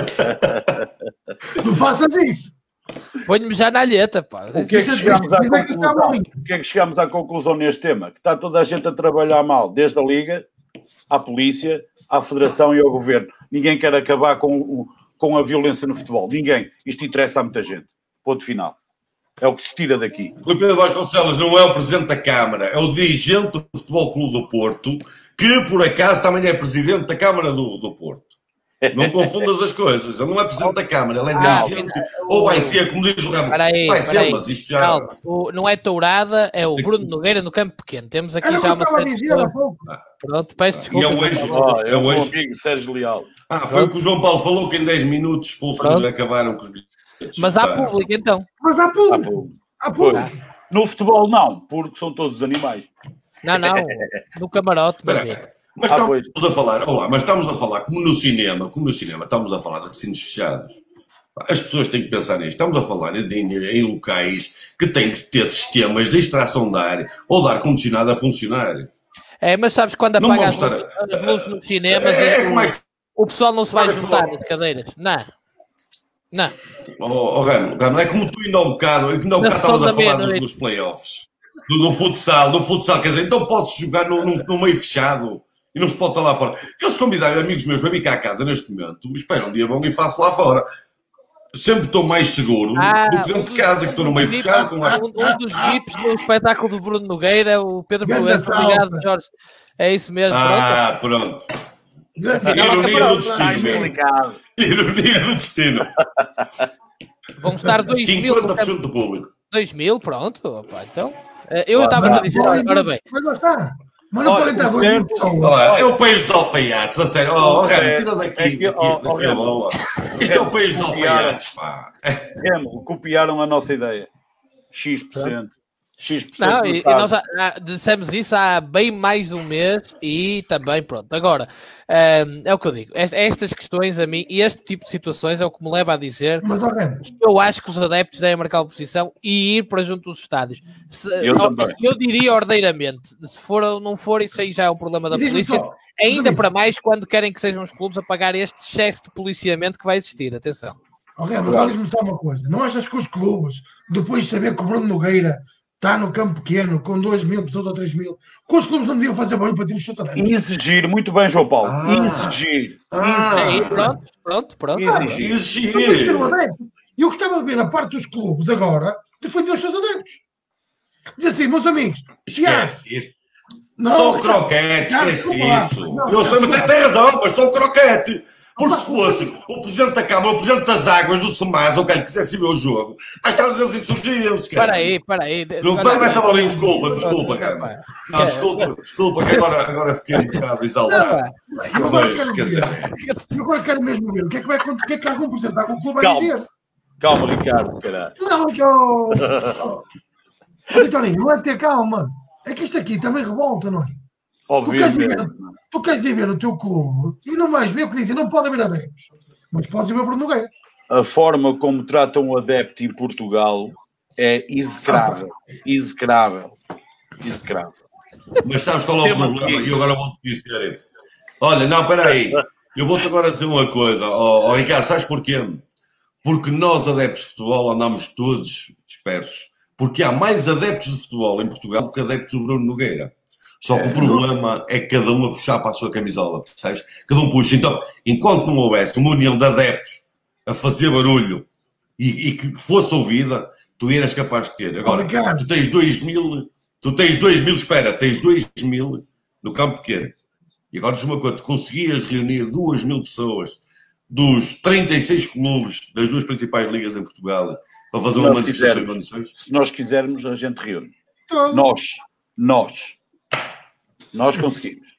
Não faças isso. Ponho-me já na alheta, pá. O que, é que chegamos à conclusão? O que é que chegamos à conclusão neste tema? Que está toda a gente a trabalhar mal, desde a Liga, à Polícia, à Federação e ao Governo. Ninguém quer acabar com o com a violência no futebol. Ninguém. Isto interessa a muita gente. Ponto final. É o que se tira daqui. O Pedro Vasconcelos não é o presidente da Câmara, é o dirigente do Futebol Clube do Porto, que por acaso também é presidente da Câmara do, do Porto. Não confundas as coisas. Ele não é presidente da Câmara, ele é Ah, dirigente. Ou vai ser, como diz o Ramos, Peraí, vai ser, peraí. mas isto já... Calma, o- não é tourada, é o Bruno Nogueira no campo pequeno. Temos aqui Era o que já eu uma estava a série de dizer há pessoas. pouco. Pronto, peço E desculpa. é hoje. Ah, é É o meu hoje. amigo Sérgio Leal. Ah, foi o que o João Paulo falou, que em dez minutos expulsam Pronto. e acabaram com os bilhetes. Mas há Pá. público então. Mas há Ah, público. pô. Há público. No futebol, não, porque são todos animais. Não, não. No camarote, meu Espera, amigo. Mas Ah, estamos pois. a falar, olá, mas estamos a falar como no cinema, como no cinema, estamos a falar de recintos fechados. As pessoas têm que pensar nisto. Estamos a falar em, em, em locais que têm que ter sistemas de extração de ar ou de ar-condicionado a funcionar. É, mas sabes quando Não apaga as vamos luzes, estar- as luzes nos cinemas, É, é o- que mais... o pessoal não se vai Olha, juntar futebol. nas cadeiras. Não. Não. Oh, oh, Ramo, Ramo, é como tu ainda há um bocado, ainda há um Na bocado estavas a sessão da falar do- meia-noite. dos playoffs, do, do futsal, do futsal, quer dizer, então pode-se jogar num, num, num meio fechado e não se pode estar lá fora. Eu se convidar amigos meus para vir cá a casa neste momento, espero um dia bom e faço lá fora. Sempre estou mais seguro Ah, do que dentro de casa, que estou no meio VIP, fechado. Com ar... um, um dos V I Ps do espetáculo do Bruno Nogueira, o Pedro Grande Proença. salva. Obrigado, Jorge. É isso mesmo. Ah, pronto. Grande Afinal, Ironia acabou. do Está destino, meu. explicado. Ironia do destino. Pronto. Vão estar dois mil. cinquenta por cento do público. dois mil, pronto. Opa, então, eh, eu estava a dizer, ora bem. Mas lá está. Mas não Olha, podem estar o dois mil centro- pessoas. Olha lá, é o país dos alfaiates, a sério. Oh, oh Ramo, É, tira daqui, é que, daqui, oh, daqui oh, a Ramo. bola. Isto é o país dos Copiaram. alfaiates, pá. Remo, copiaram a nossa ideia. X por cento. X por cento Não, do e, e Estado. nós já, já dissemos isso há bem mais de um mês e também, pronto. Agora, ehm, é o que eu digo. Est- Estas questões a mim, e este tipo de situações é o que me leva a dizer Mas, ó, Remo, que eu acho que os adeptos devem marcar a posição e ir para junto dos estádios. Se- Eu ao- também. eu diria ordeiramente. Se for ou não for, isso aí já é um problema da e diz-me polícia. só, Ainda amigos. para mais quando querem que sejam os clubes a pagar este excesso de policiamento que vai existir. Atenção. ó, Remo, agora diz-me só uma coisa. Não achas que os clubes, depois de saber que o Bruno Nogueira está no campo pequeno, com dois mil pessoas ou três mil, que os clubes não deviam fazer barulho para ter os seus adeptos? Exigir, muito bem, João Paulo. Ah. Exigir. Ah, Aí, pronto, pronto, pronto. Exigir. Não tens que ter um exigir. adepto. E eu gostava de ver a parte dos clubes agora defender os seus adeptos. Diz assim, meus amigos, se há. Esquece isso. Não, Só o Ricardo, croquete, Ricardo, esquece desculpa lá. isso. Não, Eu sei, mas tem, desculpa. tem razão, mas só o croquete. Porque se fosse o presidente da Câmara, o presidente das Águas, do Semaz, ou quem quisesse ver o jogo, às vezes eles insurgiam-se, cara. Espera aí, espera aí. Não, Olha, vai, vai, olha, tá ali, desculpa, desculpa, cara. Não, desculpa, desculpa, que agora, agora fiquei um bocado exaltado. Eu agora Mas, quero quer ver. dizer, Eu agora quero mesmo ver o que é que vai acontecer, o que é que algum porcentagem o clube vai Calma. dizer. Calma, Ricardo, caralho. Não, que eu. Ô, Vitorinho, não é ter calma. É que isto aqui também revolta, não é? Tu queres, ir ver, Obviamente. tu queres ir ver o teu clube e não vais ver o que dizem, não pode haver adeptos. Mas podes ir ver o Bruno Nogueira. A forma como tratam o adepto em Portugal é execrável. Execrável. Execrável. mas sabes qual é o Tema problema? aqui. E eu agora vou-te dizer. Olha, não, espera aí. Eu vou-te agora dizer uma coisa. Ó, ó, Ricardo, sabes porquê? Porque nós, adeptos de futebol, andamos todos dispersos. Porque há mais adeptos de futebol em Portugal do que adeptos do Bruno Nogueira. Só que o problema é cada um a puxar para a sua camisola, percebes? Cada um puxa. Então, enquanto não houvesse uma união de adeptos a fazer barulho e, e que fosse ouvida, tu eras capaz de ter. Agora, Ricardo. tu tens dois mil, tu tens dois mil, espera, tens dois mil no campo pequeno. E agora diz-me uma coisa, tu conseguias reunir duas mil pessoas dos trinta e seis clubes das duas principais ligas em Portugal para fazer uma Nós manifestação em quisermos. condições? Se nós quisermos, a gente reúne. Todo. Nós. Nós. Nós conseguimos.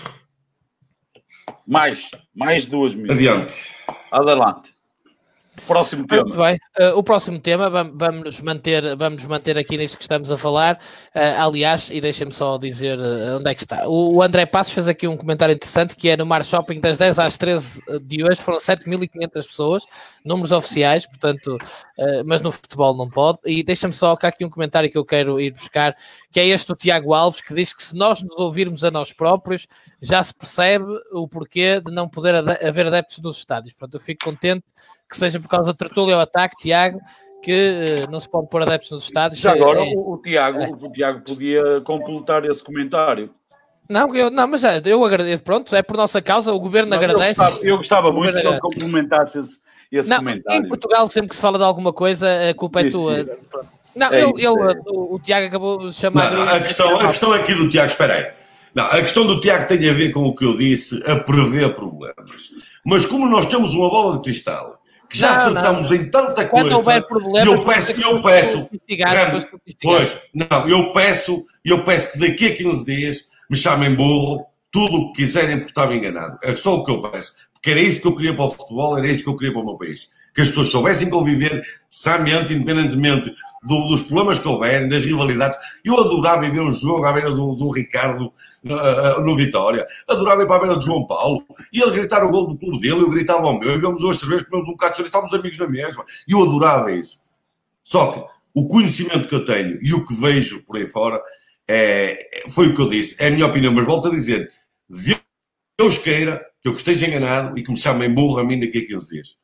Mais. Mais duas mil. Adiante. Adelante. Próximo tema. Muito bem. Uh, o próximo tema, vam- vamos nos manter, vamos nos manter aqui nisto que estamos a falar. Uh, aliás, e deixem-me só dizer uh, onde é que está. O, o André Passos fez aqui um comentário interessante, que é no Mar Shopping das dez às treze de hoje, foram sete mil e quinhentas pessoas, números oficiais, portanto, uh, mas no futebol não pode. E deixa-me só cá aqui um comentário que eu quero ir buscar, que é este do Tiago Alves, que diz que se nós nos ouvirmos a nós próprios, já se percebe o porquê de não poder ade- haver adeptos nos estádios. Portanto, eu fico contente que seja por causa da tertúlia ou ataque, Tiago, que uh, não se pode pôr adeptos nos estádios. Já agora, É- o, o Tiago, o Tiago podia completar esse comentário. Não, eu, não, mas já, eu agradeço, pronto, é por nossa causa, o governo Não, eu agradece. gostava, eu gostava muito que ele Agradece. complementasse esse, esse não, comentário. Em Portugal, sempre que se fala de alguma coisa, a culpa é Isso, tua. isso. Não, é ele, isso, ele é. o, o Tiago acabou de chamar. Não, não, a, questão, a questão aqui do Tiago, espera aí. Não, a questão do Tiago tem a ver com o que eu disse, a prever problemas. Mas como nós temos uma bola de cristal, que já não, acertamos não. em tanta Quando coisa, houver problemas, eu peço, eu peço, Ramos, pois, não, eu peço, eu peço que daqui a quinze dias me chamem burro, tudo o que quiserem, porque estava enganado. É só o que eu peço. Porque era isso que eu queria para o futebol, era isso que eu queria para o meu país. Que as pessoas soubessem conviver sanamente, independentemente do, dos problemas que houverem, das rivalidades. Eu adorava ver um jogo à beira do, do Ricardo uh, no Vitória. Adorava ir para a beira de João Paulo. E ele gritar o gol do clube dele, eu gritava ao meu. E vemos hoje cervejas, comemos um bocado de cerveja, estávamos amigos na mesma. E eu adorava isso. Só que o conhecimento que eu tenho e o que vejo por aí fora é, foi o que eu disse. É a minha opinião, mas volto a dizer, Deus queira que eu esteja enganado e que me chamem burro a mim daqui a quinze dias.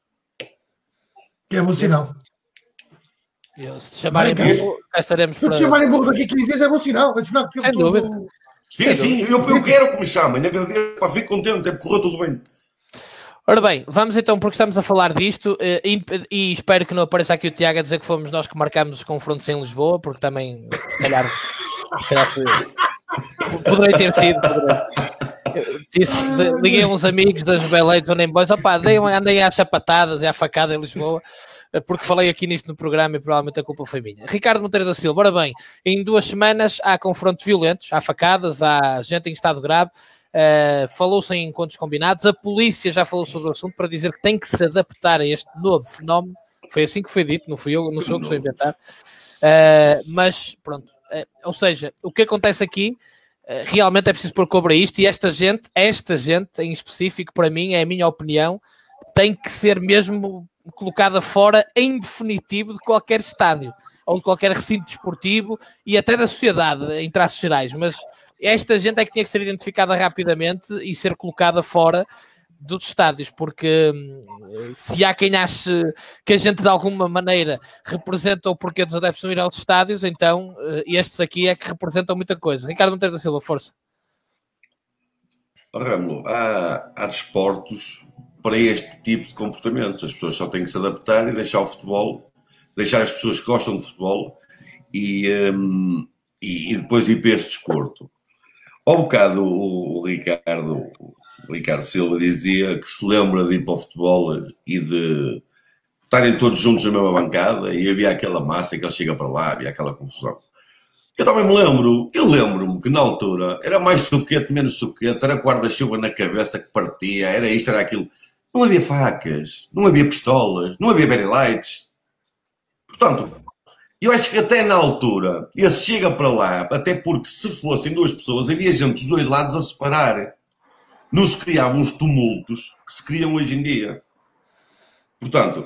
Que é bom sinal. Eu, se chamarem Bem, burro, cá estaremos se para... te chamarem burro daqui a quinze dias é bom sinal. É sinal que Sem tudo... dúvida. Sim, Sem sim, eu, eu quero que me chamem. Agradeço, pá, fico contente, é porque correu tudo bem. Ora bem, vamos então, porque estamos a falar disto, e, e espero que não apareça aqui o Tiago a dizer que fomos nós que marcámos os confrontos em Lisboa, porque também, se calhar, se calhar foi... poderei ter sido, poderei. Disse, liguei a uns amigos das Beleiros ou nem bois, opá, andei às sapatadas e à facada em Lisboa, porque falei aqui nisto no programa e provavelmente a culpa foi minha. Ricardo Monteiro da Silva, ora bem, em duas semanas há confrontos violentos, há facadas, há gente em estado grave, uh, falou-se em encontros combinados, a polícia já falou sobre o assunto para dizer que tem que se adaptar a este novo fenómeno, foi assim que foi dito, não fui eu, não sou eu que estou a inventar, uh, mas pronto, uh, ou seja, o que acontece aqui realmente é preciso pôr cobra a isto e esta gente, esta gente em específico, para mim, é a minha opinião, tem que ser mesmo colocada fora em definitivo de qualquer estádio ou de qualquer recinto desportivo e até da sociedade, em traços gerais, mas esta gente é que tinha que ser identificada rapidamente e ser colocada fora dos estádios, porque se há quem ache que a gente de alguma maneira representa o porquê dos adeptos não ir aos estádios, então estes aqui é que representam muita coisa. Ricardo Monteiro da Silva, força. Ramo, há, há desportos para este tipo de comportamentos. As pessoas só têm que se adaptar e deixar o futebol, deixar as pessoas que gostam de futebol e, um, e, e depois ir para este desporto. Ao bocado o, o Ricardo... O Ricardo Silva dizia que se lembra de ir para o futebol e de estarem todos juntos na mesma bancada e havia aquela massa que ele chega para lá, havia aquela confusão. Eu também me lembro, eu lembro-me que na altura era mais suquete, menos suquete, era guarda-chuva na cabeça que partia, era isto, era aquilo. Não havia facas, não havia pistolas, não havia very lights. Portanto, eu acho que até na altura, esse chega para lá, até porque se fossem duas pessoas, havia gente dos dois lados a separar. Não se criavam os tumultos que se criam hoje em dia. Portanto,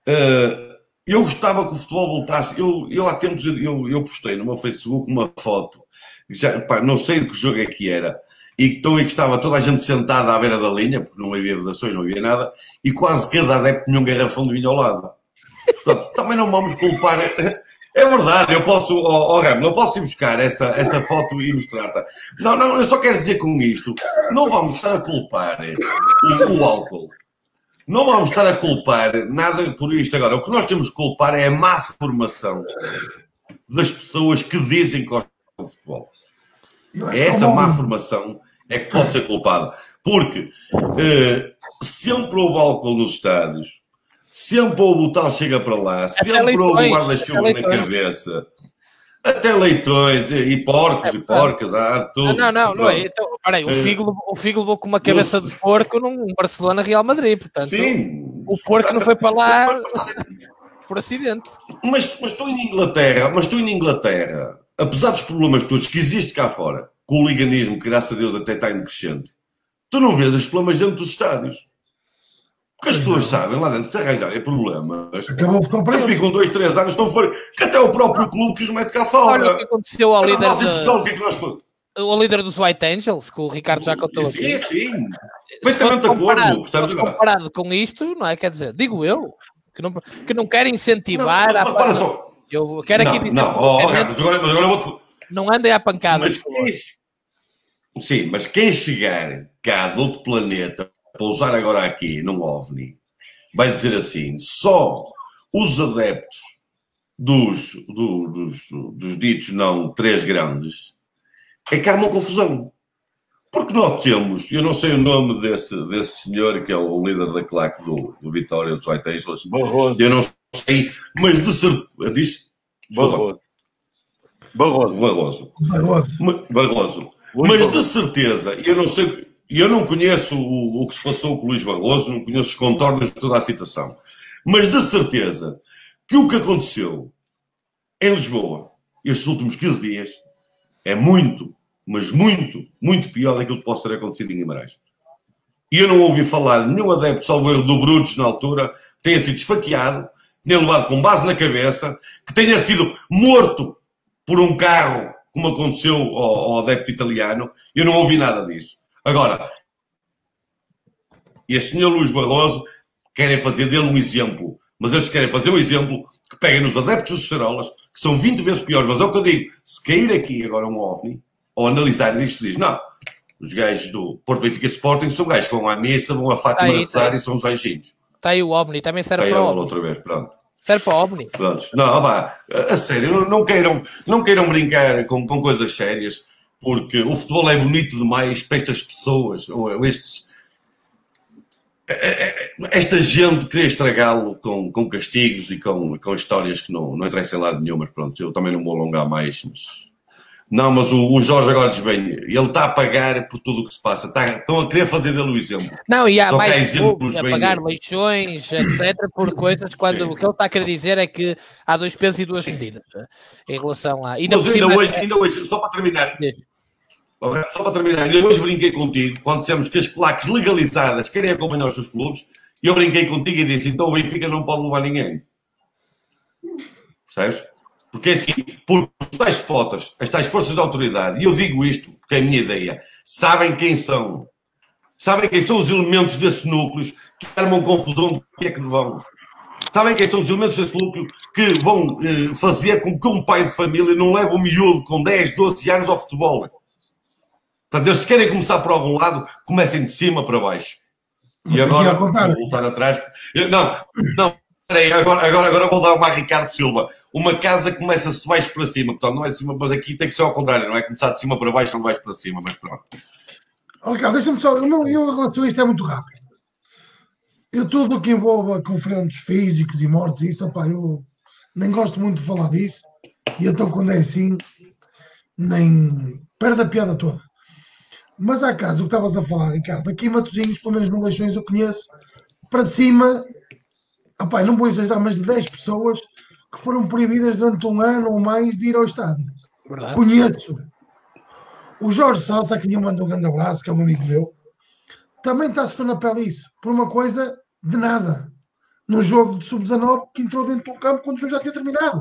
eu gostava que o futebol voltasse. Eu, eu há tempos eu, eu postei no meu Facebook uma foto, já, pá, não sei de que jogo é que era, e então, que estava toda a gente sentada à beira da linha, porque não havia vedações, não havia nada, e quase cada adepto tinha um garrafão de vinho ao lado. Portanto, também não vamos culpar... É verdade, eu posso, oh, oh, Ramo, eu posso ir buscar essa, essa foto e mostrar-te. Não, não, eu só quero dizer com isto, não vamos estar a culpar o, o álcool. Não vamos estar a culpar nada por isto agora. O que nós temos que culpar é a má formação das pessoas que dizem que gostam de futebol. É essa má formação é que pode ser culpada. Porque eh, sempre houve álcool nos estádios, sempre houve o tal chega para lá, sempre houve o guarda-chuva na cabeça. Até leitões e, e porcos é, e porcas, há tudo. Não, não, não é. Então, peraí, o Figo, o Figo levou com uma cabeça de porco num Barcelona-Real Madrid, portanto, sim, o porco não foi para lá por acidente. Mas, mas estou em Inglaterra, mas estou em Inglaterra, apesar dos problemas todos que existem cá fora, com o liganismo, que graças a Deus até está em decrescente, tu não vês os problemas dentro dos estádios. Porque as pessoas sabem, lá dentro, se arranjarem problemas, acabam de comprar. Ficam dois, três anos, não for, que até o próprio clube que os mete cá fora. Olha o que aconteceu ao líder, nós, Portugal, o que é que nós fomos? O líder dos White Angels, que o Ricardo já contou sim, aqui. Sim, sim. Perfeitamente de acordo. Se comparado com isto, não é? Quer dizer, digo eu, que não, que não quero incentivar... Não, não, a... só. Eu quero aqui não, dizer... Não, oh, oh, mas agora, mas agora eu vou-te... Não andem à pancada. Mas quem... Sim, mas quem chegar cá de outro planeta, pousar agora aqui num OVNI, vai dizer assim, só os adeptos dos, do, dos, dos ditos não três grandes é que há uma confusão. Porque nós temos, eu não sei o nome desse, desse senhor, que é o líder da claque do, do Vitória, dos White Angels. Barroso. Eu não sei, mas de certeza... Diz? Barroso. Barroso. Barroso. Barroso. Barroso. Mas de certeza, eu não sei... Eu não conheço o, o que se passou com o Luís Barroso, não conheço os contornos de toda a situação. Mas de certeza que o que aconteceu em Lisboa estes últimos quinze dias é muito, mas muito, muito pior daquilo que possa ter acontecido em Guimarães. E eu não ouvi falar de nenhum adepto, salvo erro, do Brutos na altura, que tenha sido esfaqueado, que tenha levado com base na cabeça, que tenha sido morto por um carro, como aconteceu ao, ao adepto italiano. Eu não ouvi nada disso. Agora, este senhor Luís Barroso querem fazer dele um exemplo, mas eles querem fazer um exemplo que peguem nos adeptos dos Cerolas, que são vinte vezes piores. Mas é o que eu digo, se cair aqui agora um OVNI, ou analisar isto, diz, não, os gajos do Porto Benfica Sporting são gajos que vão à missa, vão a Fátima de Sá e são os anjinhos. Está aí o OVNI, também serve para o OVNI. Outra vez, pronto. Serve para o OVNI. Pronto. Não, pá, a sério, não, não, queiram, não queiram brincar com, com coisas sérias, porque o futebol é bonito demais para estas pessoas, ou estes... Esta gente queria estragá-lo com, com castigos e com, com histórias que não, não interessam em lado nenhum, mas pronto, eu também não vou alongar mais. Mas... Não, mas o, o Jorge agora diz bem, ele está a pagar por tudo o que se passa, está, estão a querer fazer dele o exemplo. Não, e há Só mais há exemplos a bem pagar dele. leixões, etcétera, por coisas, quando Sim. o que ele está a querer dizer é que há dois pesos e duas Sim. medidas em relação a... E mas ainda, cima, hoje, ainda hoje, só para terminar... Sim. Só para terminar, eu hoje brinquei contigo, quando dissemos que as claques legalizadas querem acompanhar os seus clubes, e eu brinquei contigo e disse, então o Benfica não pode levar ninguém. Percebes? Porque assim, por tais fotos, as tais forças de autoridade, e eu digo isto porque é a minha ideia, sabem quem são. Sabem quem são os elementos desses núcleos que armam confusão do que é que vão. Sabem quem são os elementos desse núcleo que vão eh, fazer com que um pai de família não leve um miúdo com dez, doze anos ao futebol. Portanto, eles querem começar por algum lado, comecem de cima para baixo. E agora, vou voltar atrás. Não, não, peraí, agora, agora, agora vou dar uma a Ricardo Silva. Uma casa começa-se de baixo para cima, portanto, não é de cima, mas aqui tem que ser ao contrário, não é começar de cima para baixo, não de baixo para cima, mas pronto. Oh, Ricardo, deixa-me só, eu, eu, em relação a isto é muito rápido. Eu tudo o que envolva confrontos físicos e mortes, isso, opa, eu nem gosto muito de falar disso, e então quando é assim, nem perde a piada toda. Mas há caso, o que estavas a falar, Ricardo, aqui em Matosinhos, pelo menos no Leixões, eu conheço para cima, opa, não vou exagerar, mas de dez pessoas que foram proibidas durante um ano ou mais de ir ao estádio. Verdade. Conheço. O Jorge Salsa, a quem eu mando um grande abraço, que é um amigo meu, também está a sofrer na pele isso, por uma coisa de nada. Num jogo de sub dezanove que entrou dentro do campo quando o jogo já tinha terminado.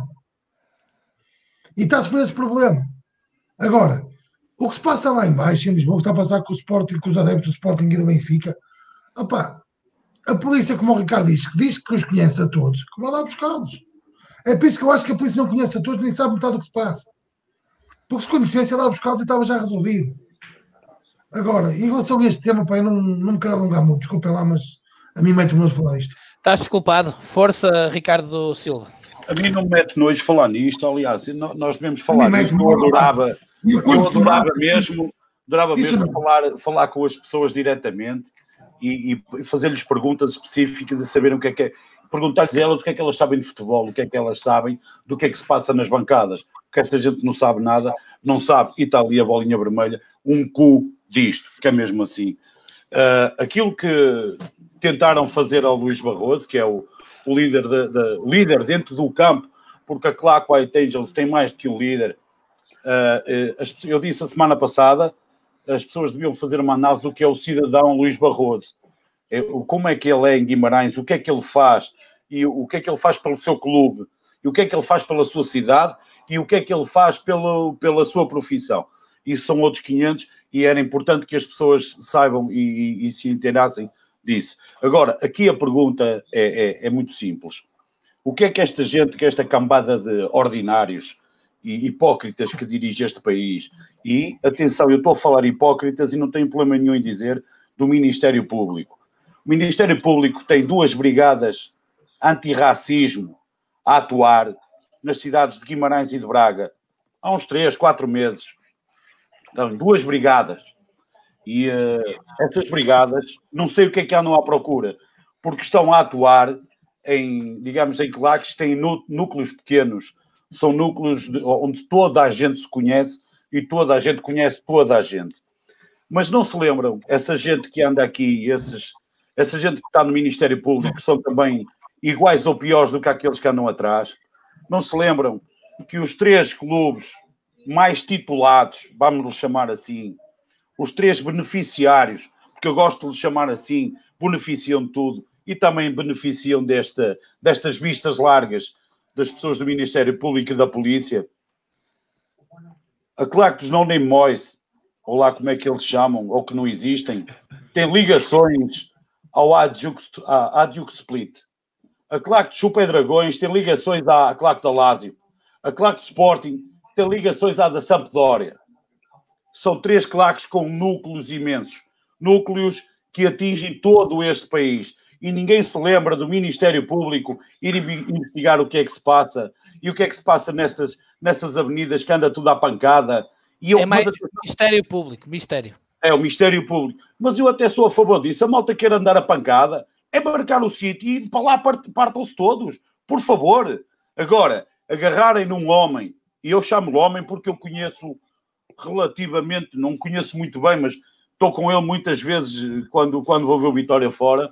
E está a sofrer esse problema. Agora, o que se passa lá em baixo, em Lisboa, o que está a passar com o Sporting, com os adeptos do Sporting e do Benfica, opa, a polícia, como o Ricardo diz, que diz que os conhece a todos, que vai lá buscá-los. É por isso que eu acho que a polícia não conhece a todos, nem sabe metade do que se passa. Porque se conhecesse, ia lá buscá-los e estava já resolvido. Agora, em relação a este tema, pá, eu não, não me quero alongar muito, desculpem lá, mas a mim mete-me nojo falar isto. Estás desculpado. Força, Ricardo Silva. A mim não me mete nojo falar nisto, aliás, nós devemos falar nisto, eu adorava, eu eu adorava mesmo, adorava Isso mesmo falar, falar com as pessoas diretamente e, e fazer-lhes perguntas específicas e saber o que é que é, perguntar-lhes a elas o que é que elas sabem de futebol, o que é que elas sabem, do que é que se passa nas bancadas, porque esta gente não sabe nada, não sabe, e está ali a bolinha vermelha, um cu disto, que é mesmo assim. Uh, aquilo que tentaram fazer ao Luís Barroso, que é o, o líder, de, de, líder dentro do campo, porque a Claque White Angels tem mais do que um líder. Uh, uh, eu disse a semana passada, as pessoas deviam fazer uma análise do que é o cidadão Luís Barroso. É, como é que ele é em Guimarães, o que é que ele faz, e o, o que é que ele faz pelo seu clube, e o que é que ele faz pela sua cidade, e o que é que ele faz pelo, pela sua profissão. Isso são outros quinhentos, e era importante que as pessoas saibam e, e, e se inteirassem disso. Agora, aqui a pergunta é, é, é muito simples. O que é que esta gente, que esta cambada de ordinários e hipócritas que dirige este país, e, atenção, eu estou a falar hipócritas e não tenho problema nenhum em dizer, do Ministério Público. O Ministério Público tem duas brigadas antirracismo a atuar nas cidades de Guimarães e de Braga há uns três, quatro meses. Então, duas brigadas. E uh, essas brigadas, não sei o que é que andam à procura, porque estão a atuar em, digamos, em claques que têm núcleos pequenos. São núcleos de, onde toda a gente se conhece e toda a gente conhece toda a gente. Mas não se lembram, essa gente que anda aqui, esses, essa gente que está no Ministério Público, são também iguais ou piores do que aqueles que andam atrás. Não se lembram que os três clubes mais titulados, vamos-lhes chamar assim, os três beneficiários, porque eu gosto de lhes chamar assim, beneficiam de tudo e também beneficiam desta, destas vistas largas das pessoas do Ministério Público e da Polícia. A claque dos No Name Boys, ou lá como é que eles chamam, ou que não existem, tem ligações ao Adjuk Split. A claque de Chupa e Dragões tem ligações à claque da Lazio. A claque de Sporting tem ligações à da Sampdoria. São três claques com núcleos imensos. Núcleos que atingem todo este país. E ninguém se lembra do Ministério Público ir investigar o que é que se passa e o que é que se passa nessas, nessas avenidas que anda tudo à pancada. E eu, é mais mas, Ministério Público, Mistério. É o Ministério Público. Mas eu até sou a favor disso. A malta quer andar a pancada, é marcar o sítio e para lá partam-se todos. Por favor. Agora, agarrarem num homem, e eu chamo-lhe homem porque eu conheço relativamente, não conheço muito bem, mas estou com ele muitas vezes quando, quando vou ver o Vitória fora,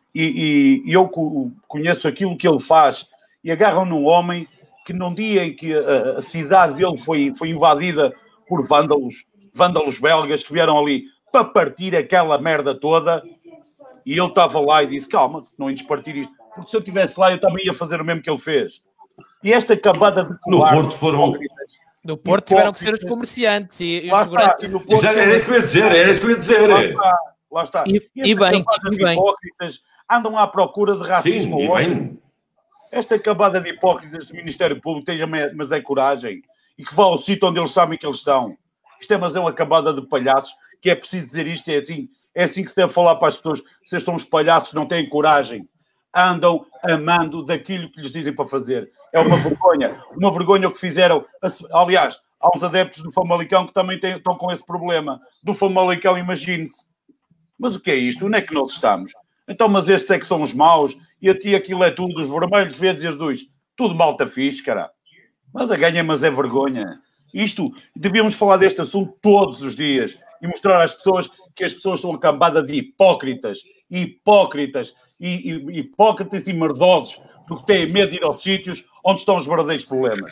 e, e, e eu conheço aquilo que ele faz, e agarram num homem que num dia em que a, a cidade dele foi, foi invadida por vândalos, vândalos belgas que vieram ali para partir aquela merda toda, e ele estava lá e disse, calma, não ides partir isto, porque se eu estivesse lá eu também ia fazer o mesmo que ele fez. E esta acabada de no Porto foram... No Porto tiveram que ser os comerciantes e, e os seguranças. Porto... Era isso que eu ia dizer, era isso que eu ia dizer. Lá está, lá está. E, e, e bem, e bem. Hipócritas andam à procura de racismo. Sim, e bem. Esta acabada de hipócritas do Ministério Público tem, mas é coragem, e que vá ao sítio onde eles sabem que eles estão. Isto é, mas é uma acabada de palhaços, que é preciso dizer isto, é assim, é assim que se deve falar para as pessoas. Vocês são os palhaços, não têm coragem. Andam amando daquilo que lhes dizem para fazer. É uma vergonha. Uma vergonha o que fizeram. Aliás, há uns adeptos do Famalicão que também têm, estão com esse problema. Do Famalicão, imagine-se. Mas o que é isto? Onde é que nós estamos? Então, mas estes é que são os maus, e a ti aquilo é tudo, os vermelhos, verdes e azuis. Tudo malta fixe, cara. Mas a ganha, mas é vergonha. Isto, devíamos falar deste assunto todos os dias e mostrar às pessoas que as pessoas são uma cambada de hipócritas, hipócritas, e, e, hipócritas e merdosos, porque têm medo de ir aos sítios onde estão os verdadeiros problemas.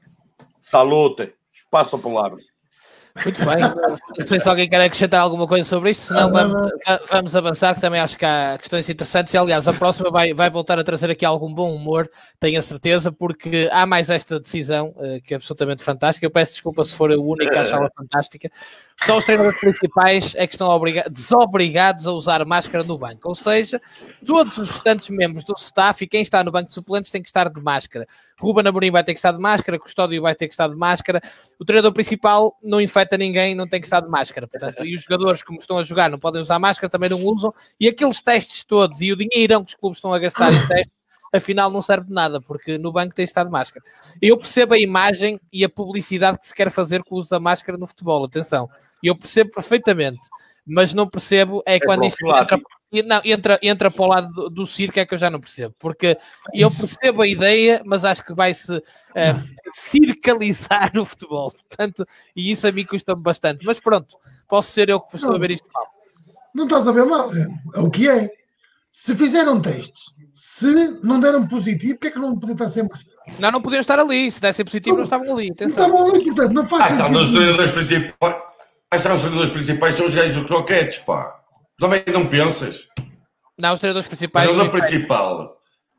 Salute. Passo a palavra. Muito bem. Não sei se alguém quer acrescentar alguma coisa sobre isto, senão vamos, vamos avançar, que também acho que há questões interessantes. E, aliás, a próxima vai, vai voltar a trazer aqui algum bom humor, tenho a certeza, porque há mais esta decisão, que é absolutamente fantástica. Eu peço desculpa se for a única a achá-la fantástica. Só os treinadores principais é que estão obriga- desobrigados a usar máscara no banco. Ou seja, todos os restantes membros do staff e quem está no banco de suplentes tem que estar de máscara. Ruben Amorim vai ter que estar de máscara, Custódio vai ter que estar de máscara. O treinador principal não infecta ninguém, não tem que estar de máscara. Portanto, e os jogadores, como estão a jogar, não podem usar máscara, também não usam. E aqueles testes todos e o dinheirão que os clubes estão a gastar em testes, afinal não serve de nada, porque no banco tem de estar de máscara. Eu percebo a imagem e a publicidade que se quer fazer com o uso da máscara no futebol, atenção. Eu percebo perfeitamente, mas não percebo é, é quando isto entra, não, entra, entra para o lado do, do circo, é que eu já não percebo. Porque eu percebo a ideia, mas acho que vai-se uh, circalizar o futebol. Portanto, e isso a mim custa-me bastante. Mas pronto, posso ser eu que estou não, a ver isto mal. Não estás a ver mal, é, é o que é. Se fizeram testes, se não deram positivo, porque é que não podiam estar sem máscara? Senão não podiam estar ali. Se dessem positivo, não, não estavam ali. Atenção. Não estavam ali, portanto, não faz ah, sentido. Então, os treinadores principais, ah, os treinadores principais são os gajos do croquetes, pá. Também não pensas? Não, os treinadores principais... O treinador principal...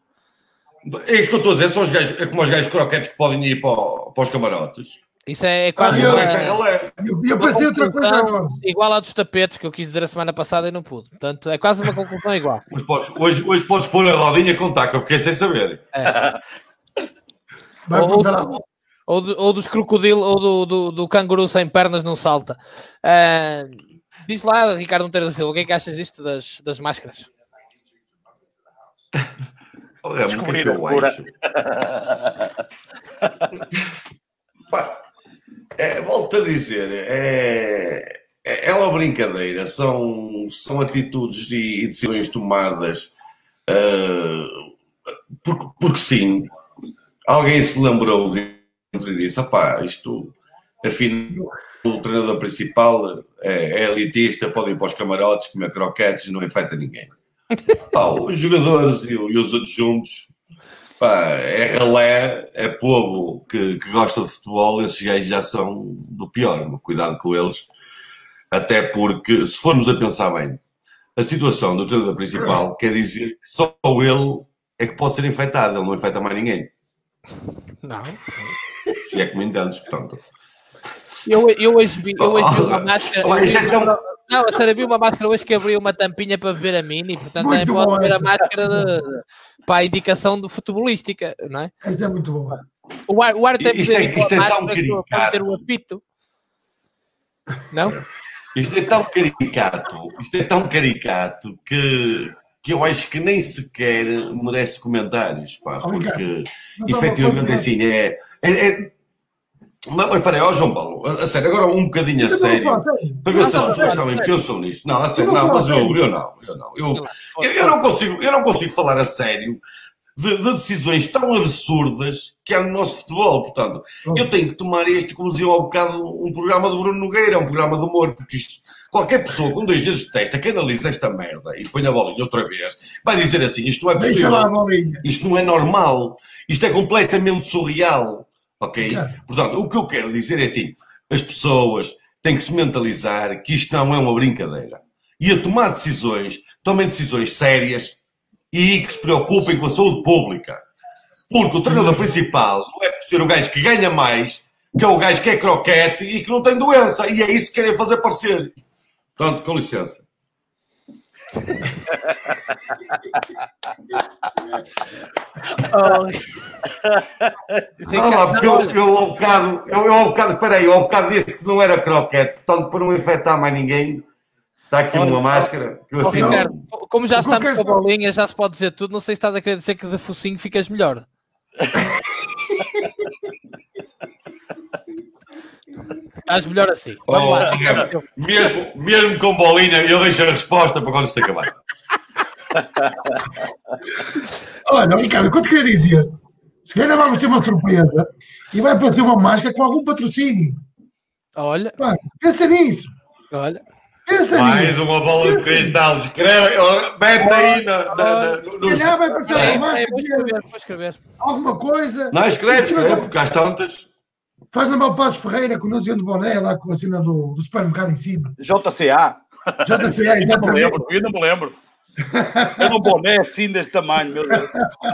É isso que eu estou a dizer, são os gajos, é como os gajos croquetes que podem ir para, para os camarotes. Isso é quase... Ah, uma, eu, eu pensei outra coisa agora. Igual à dos tapetes, que eu quis dizer a semana passada e não pude. Portanto, é quase uma conclusão igual. Hoje podes, hoje, hoje podes pôr a rodinha a contar, que eu fiquei sem saber. É. Vai ou, ou, ou, do, ou dos crocodilos, ou do, do, do canguru sem pernas não salta. Uh, diz lá, Ricardo Monteiro da Silva, o que é que achas disto das, das máscaras? Olha, o que é que eu acho? Pá, é, volto a dizer, é, é uma brincadeira, são, são atitudes e, e decisões tomadas uh, porque, porque sim, alguém se lembrou de e disse, opá, isto, afinal, o treinador principal é, é elitista, pode ir para os camarotes, comer croquetes, não afeta ninguém. Pá, os jogadores e, e os adjuntos, pá, é ralé, é povo que, que gosta de futebol, esses gajos já são do pior, cuidado com eles, até porque, se formos a pensar bem, a situação do treinador principal quer dizer que só ele é que pode ser infectado, ele não infecta mais ninguém. Não. Se é que me entendes, portanto. Eu, eu hoje vi, eu hoje vi uma máscara. Oh, isto é tão... Não, a sério, vi uma máscara hoje que abriu uma tampinha para beber a mini, portanto Muito também pode ver a essa. máscara de, para a indicação do futebolística, não é? Essa é muito boa. O ar, o ar tem Isto é- poder isto é com a tão máscara para ter caricato. o apito. Não? Isto é tão caricato, isto é tão caricato que, que eu acho que nem sequer merece comentários, pá, Oh, Ricardo, porque mas há uma efetivamente coisa- assim é. é, é... Mas, mas peraí, ó João Paulo, a, a sério, agora um bocadinho a Eu não sério, faço, sério. para ver se as Não, pessoas não, também não, pensam nisto. Não, a sério, Eu não não, mas falo a eu, sério. eu não, eu não. Eu, eu, eu não consigo, eu não consigo falar a sério de, de decisões tão absurdas que há no nosso futebol. Portanto, eu tenho que tomar este, como dizia há um bocado, um programa do Bruno Nogueira, um programa de humor, porque isto, qualquer pessoa com dois dedos de testa que analisa esta merda e põe a bolinha outra vez, vai dizer assim, isto não é Deixa lá a possível, bolinha. isto não é normal, isto é completamente surreal, ok? Claro. Portanto, o que eu quero dizer é assim, as pessoas têm que se mentalizar que isto não é uma brincadeira. E a tomar decisões, tomem decisões sérias e que se preocupem com a saúde pública. Porque o treinador principal não é por ser o gajo que ganha mais, que é o gajo que é croquete e que não tem doença. E é isso que querem fazer parecer. Pronto, com licença. Oh. Não, lá, porque eu, eu ao bocado, eu, eu ao bocado, espera aí, eu ao bocado disse que não era croquete, portanto, para não infectar mais ninguém, está aqui Olha, uma máscara. Que eu Oh, assim, Ricardo, como já O que eu estamos quero com a falar- bolinha, já se pode dizer tudo. Não sei se estás a querer dizer que de focinho ficas melhor. Estás melhor assim. Vamos oh, lá. Ricardo, mesmo, mesmo com bolinha, eu deixo a resposta para quando isto acabar. Olha, Ricardo, o que eu te queria dizer? Se calhar vamos ter uma surpresa e vai aparecer uma máscara com algum patrocínio. Olha, Pá, pensa nisso. olha. Pensa Mais nisso. uma bola de cristal, escreve, oh, mete aí na, na, na, no, Se no- calhar vai aparecer É, uma é, máscara, vou escrever, vou escrever. alguma coisa. Não, escreve, escreve, porque às tantas. Faz lembrar o Passos Ferreira com o Luciano de Boné lá com a cena do, do supermercado em cima. J C A. Já te sei, Eu não me exatamente. lembro, eu não me lembro. Era um boné assim deste tamanho, meu Deus.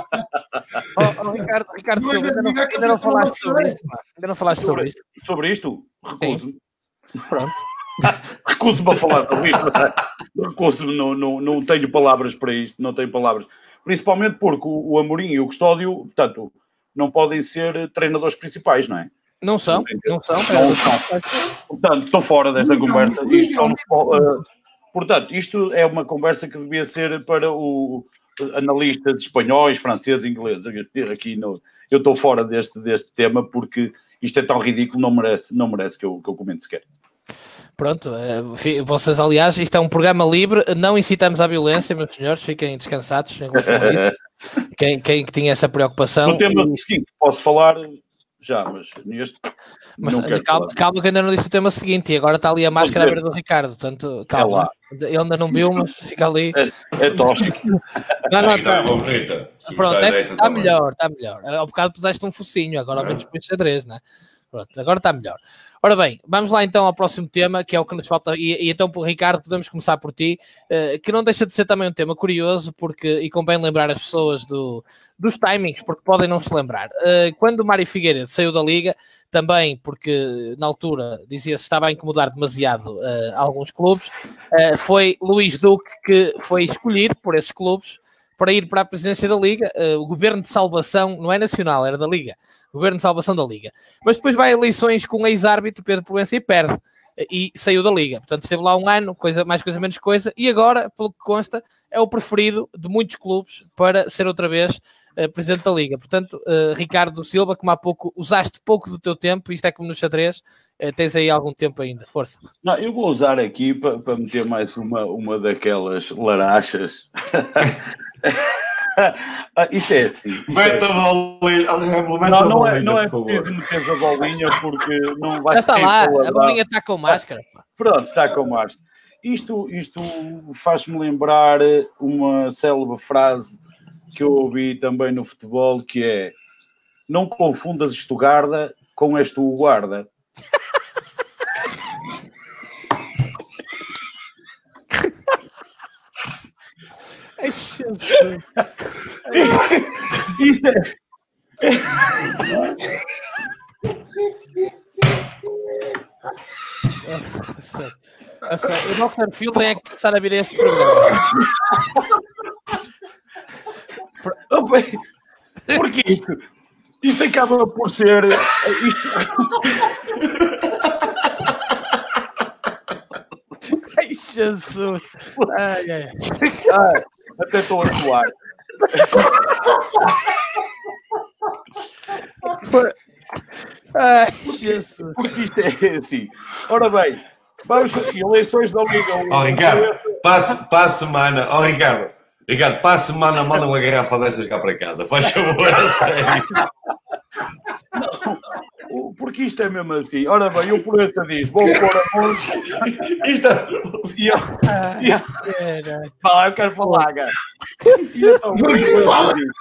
Oh, oh, Ricardo, Ricardo Mas Silva, ainda não, ainda ainda não não falaste falou sobre isto. pá. Ainda não falaste sobre Sobre, isto. sobre isto, recuso-me. Pronto. Recuso-me a falar sobre isto. Recuso-me, não, não, não tenho palavras para isto, não tenho palavras. Principalmente porque o, o Amorim e o Custódio, portanto, não podem ser treinadores principais, não é? Não são, não são. Não são. Portanto, estou fora desta Não, conversa. não, Isto são, não. uh, portanto, isto é uma conversa que devia ser para o analista de espanhóis, franceses, ingleses. Aqui no, eu estou fora deste, deste tema porque isto é tão ridículo, não merece, não merece que, eu, que eu comente sequer. Pronto, eh, fi- vocês, aliás, isto é um programa livre, não incitamos à violência, meus senhores, fiquem descansados em relação a isso. Quem, quem que tinha essa preocupação. No tema e- seguinte, posso falar já, mas neste. Mas não quero calma, falar. calma que ainda não disse o tema seguinte e agora está ali a máscara à beira do Ricardo, portanto, calma. lá. Ele ainda não viu, mas fica ali. É, é tóxico. Não, não, Aí está. está, vamos, Rita. Se Pronto, gostar é- desta, está tá bem. melhor, está melhor. Ao bocado puseste um focinho, agora ao menos põe xadrez, não é? Pronto, agora está melhor. Ora bem, vamos lá então ao próximo tema, que é o que nos falta, e, e então, por Ricardo, podemos começar por ti, eh, que não deixa de ser também um tema curioso, porque, e convém lembrar as pessoas do, dos timings, porque podem não se lembrar. Eh, quando o Mário Figueiredo saiu da Liga, também porque na altura dizia-se que estava a incomodar demasiado eh, alguns clubes, eh, foi Luís Duque que foi escolhido por esses clubes para ir para a presidência da Liga, eh, o governo de salvação, não é nacional, era da Liga, governo de salvação da Liga. Mas depois vai a eleições com o ex-árbitro Pedro Proença e perde. e saiu da Liga. Portanto, esteve lá um ano, coisa, mais coisa, menos coisa, e agora, pelo que consta, é o preferido de muitos clubes para ser outra vez uh, Presidente da Liga. Portanto, uh, Ricardo Silva, como há pouco usaste pouco do teu tempo, isto é como no xadrez, uh, tens aí algum tempo ainda, força. Não, eu vou usar aqui para, para meter mais uma, uma daquelas larachas. Ah, isto é assim. Meta a bolinha. Não, não é, não é preciso meter a bolinha porque não vai Já está ser lá, palavrão. a bolinha está com máscara. Pronto, está com máscara. Isto, isto faz-me lembrar uma célebre frase que eu ouvi também no futebol, que é: não confundas Estugarda com este o guarda. Isto é... O nosso perfil tem que começar a vir a este programa. Porque isto, isto acaba por ser... Isto... Ai, Jesus! Ai, ai. Ai, até estou a suar. Ai, Jesus! Porque isto é assim. Ora bem, vamos aqui, eleições da Liga um. Ó, oh, Ricardo, para, para a semana, ó, oh, Ricardo, Ricardo, para a semana manda uma garrafa dessas cá para casa, faz favor, a sério. Não, porque isto é mesmo assim. Ora bem, o Proença diz: vou pôr a música. Isto é... E eu, e eu, fala, eu quero falar, cara. E então, o Proença diz: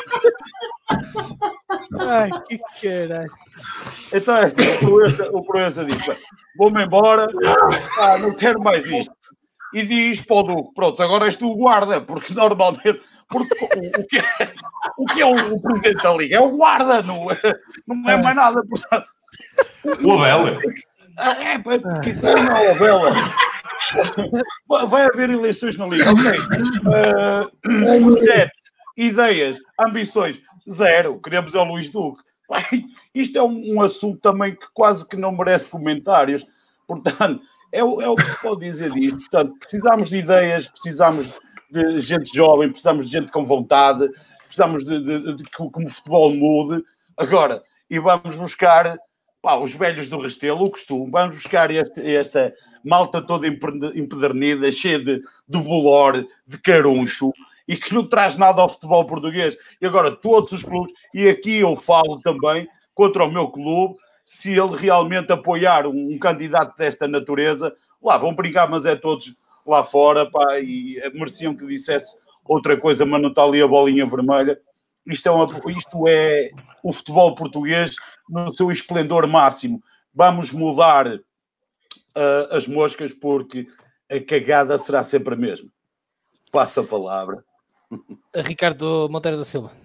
ai, que caralho. então, é assim, o Proença, o Proença diz: vou-me embora, ah, não quero mais isto. E diz para o Duque: pronto, agora és tu o guarda, porque normalmente. Porque o, o, que é, o que é o, o presidente da Liga? É o guarda, não é, não é mais nada. Portanto, o Abela. É, porque não é o Abela. Vai haver eleições na Liga. Ok. Uh, projetos, ideias, ambições, zero. Queremos é o Luís Duque. Isto é um, um assunto também que quase que não merece comentários. Portanto, é o, é o que se pode dizer disto. Portanto, precisamos de ideias, precisamos de gente jovem, precisamos de gente com vontade, precisamos de, de, de, de que o futebol mude. Agora, e vamos buscar pá, os velhos do Restelo, o costume, vamos buscar este, esta malta toda empedernida, cheia de, de bolor, de caruncho, e que não traz nada ao futebol português. E agora, todos os clubes, e aqui eu falo também contra o meu clube, se ele realmente apoiar um, um candidato desta natureza, lá vão brincar, mas é todos lá fora, pá, e mereciam que dissesse outra coisa, mas não está ali a bolinha vermelha. Isto é, uma, isto é o futebol português no seu esplendor máximo. Vamos mudar uh, as moscas, porque a cagada será sempre a mesma. Passa a palavra. Ricardo Monteiro da Silva.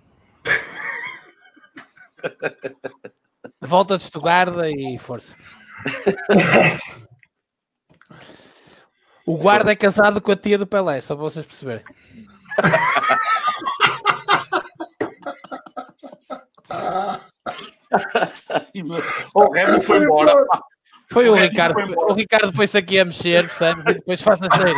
Volta de Estugarda e força. O guarda é casado com a tia do Pelé, só para vocês perceberem. O Remy foi embora. Foi o, o Ricardo. O Ricardo depois aqui a mexer, percebe? E depois faz a cheira.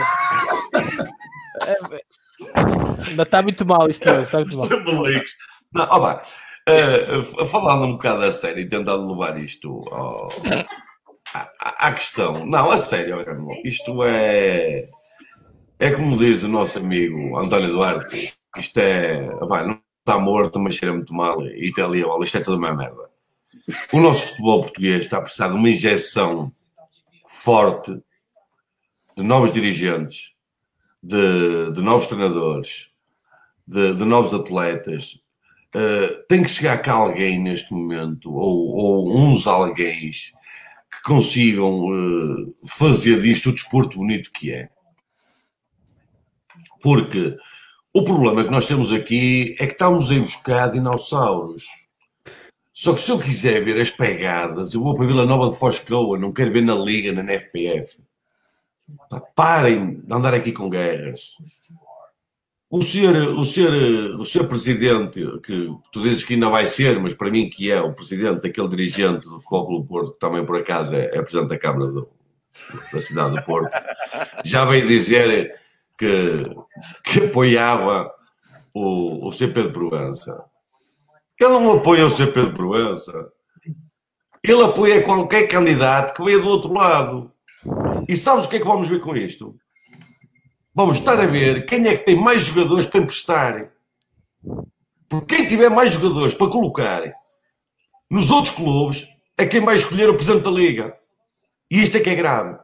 Ainda está muito mal isto hoje, está muito mal. Não, ó, pá, uh, falando um bocado a sério e tentando levar isto ao... à questão, não, a sério, isto é é como diz o nosso amigo António Duarte, isto é, opa, não está morto, mas cheira muito mal e está ali a bola, isto é toda uma merda. O nosso futebol português está a precisar de uma injeção forte de novos dirigentes, de, de novos treinadores, de, de novos atletas. Uh, tem que chegar cá alguém neste momento, ou, ou uns alguém que consigam uh, fazer disto o desporto bonito que é. Porque o problema que nós temos aqui é que estamos a ir buscar dinossauros. Só que se eu quiser ver as pegadas, eu vou para a Vila Nova de Foscoa, não quero ver na Liga, na F P F. Parem de andar aqui com guerras. o senhor, o senhor, o senhor presidente, que tu dizes que ainda vai ser, mas para mim que é o presidente daquele dirigente do Futebol Clube do Porto, que também por acaso é, é presidente da Câmara do, da cidade do Porto, já veio dizer que, que apoiava o, o C P de Proença. Ele não apoia o C P de Proença. Ele apoia qualquer candidato que venha do outro lado. E sabes o que é que vamos ver com isto? Vamos estar a ver quem é que tem mais jogadores para emprestar. Porque quem tiver mais jogadores para colocar nos outros clubes é quem vai escolher o presidente da Liga. E isto é que é grave.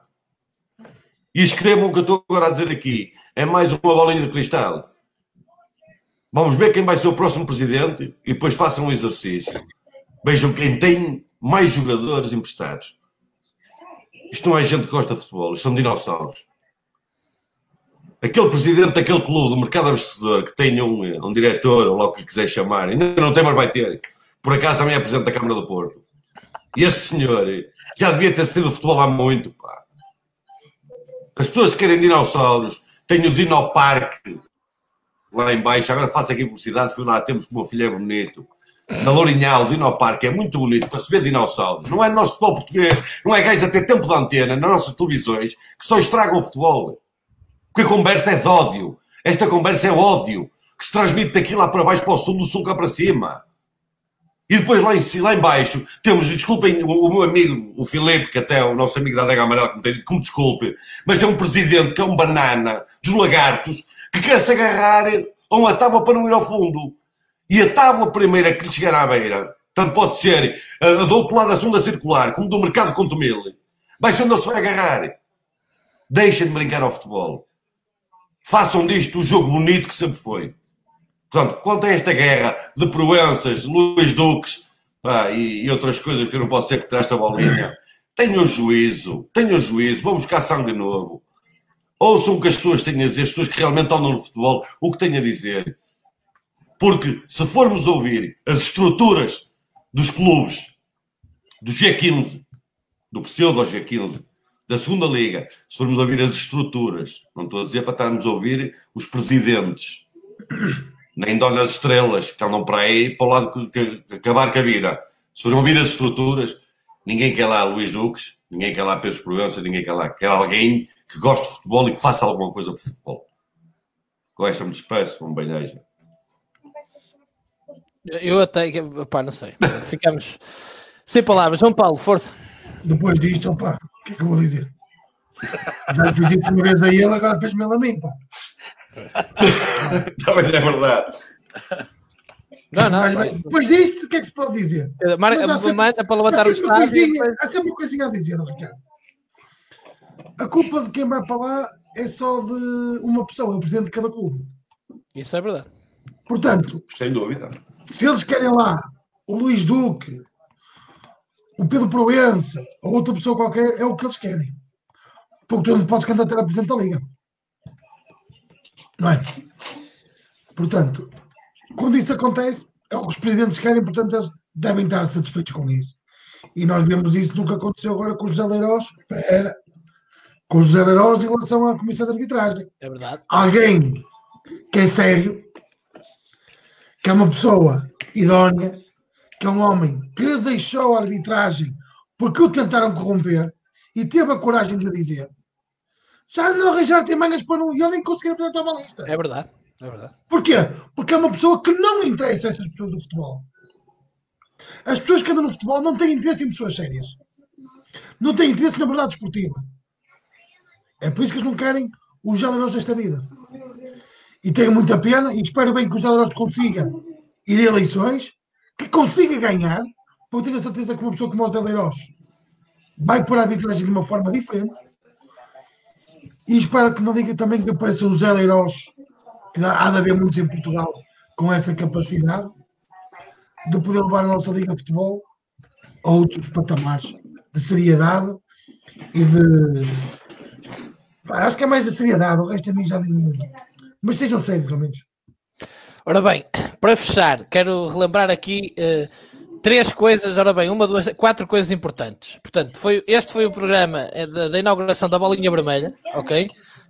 E escrevam o que eu estou agora a dizer aqui. É mais uma bolinha de cristal. Vamos ver quem vai ser o próximo presidente e depois façam um exercício. Vejam quem tem mais jogadores emprestados. Isto não é gente que gosta de futebol. Isto são dinossauros. Aquele presidente daquele clube do mercado abastecedor que tem um, um diretor, ou logo que lhe quiser chamar, ainda não tem, mas vai ter. Por acaso também é presidente da Câmara do Porto. E esse senhor já devia ter sido futebol há muito, pá. As pessoas que querem dinossauros, tem o Dinoparque lá em baixo, agora faço aqui publicidade, fui lá, temos que o meu filho é bonito. Na Lourinhal, o Dinoparque é muito bonito para se ver dinossauros. Não é no nosso futebol português, não é gajo a ter tempo de antena nas nossas televisões que só estragam o futebol. Porque a conversa é de ódio. Esta conversa é ódio que se transmite daqui lá para baixo para o sul, do sul cá para cima. E depois lá em, lá em baixo temos, desculpem o, o meu amigo, o Filipe, que até é o nosso amigo da Adega Amarela, que me tem dito que me desculpe, mas é um presidente que é um banana dos lagartos que quer se agarrar a uma tábua para não ir ao fundo. E a tábua primeira que lhe chegar à beira, tanto pode ser a, a do outro lado da sonda circular, como do mercado Contumil, vai ser onde ele se vai agarrar. Deixem de brincar ao futebol. Façam disto o jogo bonito que sempre foi. Portanto, quanto a esta guerra de Proenças, Luís Duques pá, e, e outras coisas que eu não posso ser que traz esta bolinha, tenham juízo, tenham juízo, vão buscar sangue novo. Ouçam o que as pessoas têm a dizer, as pessoas que realmente andam no futebol, o que têm a dizer. Porque se formos ouvir as estruturas dos clubes, do G quinze, do pseudo G quinze, da segunda Liga, se formos ouvir as estruturas, não estou a dizer para estarmos a ouvir os presidentes, nem donas estrelas que andam para aí, para o lado que, que, que acabar com a vida. Se formos ouvir as estruturas, ninguém quer lá Luís Duques, ninguém quer lá Pedro Proença, ninguém quer lá. Quer alguém que goste de futebol e que faça alguma coisa por futebol. Com esta me despeço, um beijo. Eu até, pá, não sei. Ficamos sem palavras. João Paulo, força. Depois disto, opá, o que é que eu vou dizer? Já fiz isso uma vez a ele, agora fez-me ele a mim, pá. Também é verdade. Não, não. Mas, mas, depois disto, o que é que se pode dizer? Manda sempre, para levantar o estádio. Coisinha, há sempre uma coisinha a dizer, Ricardo. A culpa de quem vai para lá é só de uma pessoa, é o presidente de cada clube. Isso é verdade. Portanto, sem dúvida, se eles querem lá o Luís Duque, o Pedro Proença ou outra pessoa qualquer, é o que eles querem. Porque tu não podes candidatar a presidente da Liga. Não é? Portanto, quando isso acontece, é o que os presidentes querem, portanto, eles devem estar satisfeitos com isso. E nós vemos isso no que aconteceu agora com o José Leirós. Espera. Com o José Leirós em relação à Comissão de Arbitragem. É verdade. Alguém que é sério, que é uma pessoa idónea, que é um homem que deixou a arbitragem porque o tentaram corromper e teve a coragem de dizer, já não arranjar tem mangas para não... E ele nem conseguiu apresentar uma lista. É verdade, é verdade. Porquê? Porque é uma pessoa que não interessa a essas pessoas do futebol. As pessoas que andam no futebol não têm interesse em pessoas sérias. Não têm interesse na verdade esportiva. É por isso que eles não querem os Jaleros desta vida. E tenho muita pena e espero bem que o Jaleros consiga ir a eleições, que consiga ganhar, porque tenho a certeza que uma pessoa como o José Leirós vai pôr a arbitragem de uma forma diferente. E espero que na Liga também que apareça o José Leirós, que há de haver muitos em Portugal com essa capacidade de poder levar a nossa Liga de Futebol a outros patamares de seriedade e de... Pá, acho que é mais a seriedade, o resto a mim já nem... Mas sejam sérios, ao menos. Ora bem, para fechar, quero relembrar aqui uh, três coisas, ora bem, uma, duas, quatro coisas importantes. Portanto, foi, este foi o programa da, da inauguração da Bolinha Vermelha, ok?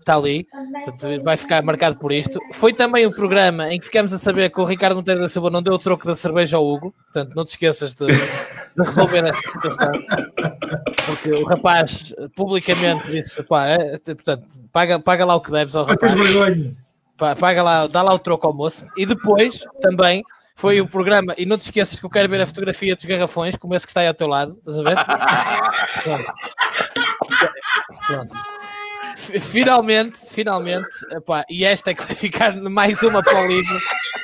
está ali, portanto, vai ficar marcado por isto. Foi também o programa em que ficamos a saber que o Ricardo Monteiro da Silva não deu o troco da cerveja ao Hugo, portanto não te esqueças de, de resolver essa situação, porque o rapaz publicamente disse, pá, é, portanto, paga, paga lá o que deves ao rapaz, paga lá, dá lá o troco ao moço. E depois também foi o programa, e não te esqueças que eu quero ver a fotografia dos garrafões, como esse que está aí ao teu lado, estás a ver? Pronto. Pronto. Finalmente, finalmente, epá, e esta é que vai ficar mais uma para o livro.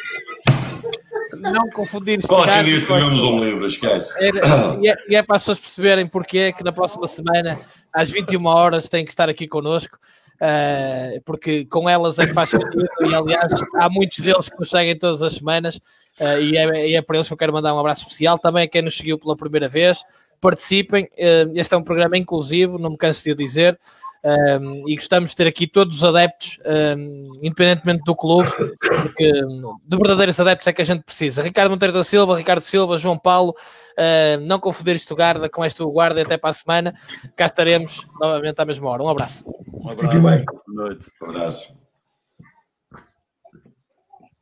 Não confundir isto. Qualquer dia escrevemos um livro, esquece. Era, e, é, e é para as pessoas perceberem porque é que na próxima semana, às vinte e uma horas, têm que estar aqui connosco. Uh, porque com elas é que faz sentido, e aliás há muitos deles que nos seguem todas as semanas, uh, e, é, e é para eles que eu quero mandar um abraço especial. Também a quem nos seguiu pela primeira vez, participem, uh, este é um programa inclusivo, não me canso de o dizer, um, e gostamos de ter aqui todos os adeptos, um, independentemente do clube, porque de verdadeiros adeptos é que a gente precisa. Ricardo Monteiro da Silva, Ricardo Silva, João Paulo, uh, não confundir isto guarda com este guarda, e até para a semana cá estaremos novamente à mesma hora. Um abraço. Um abraço. Boa noite. Um abraço.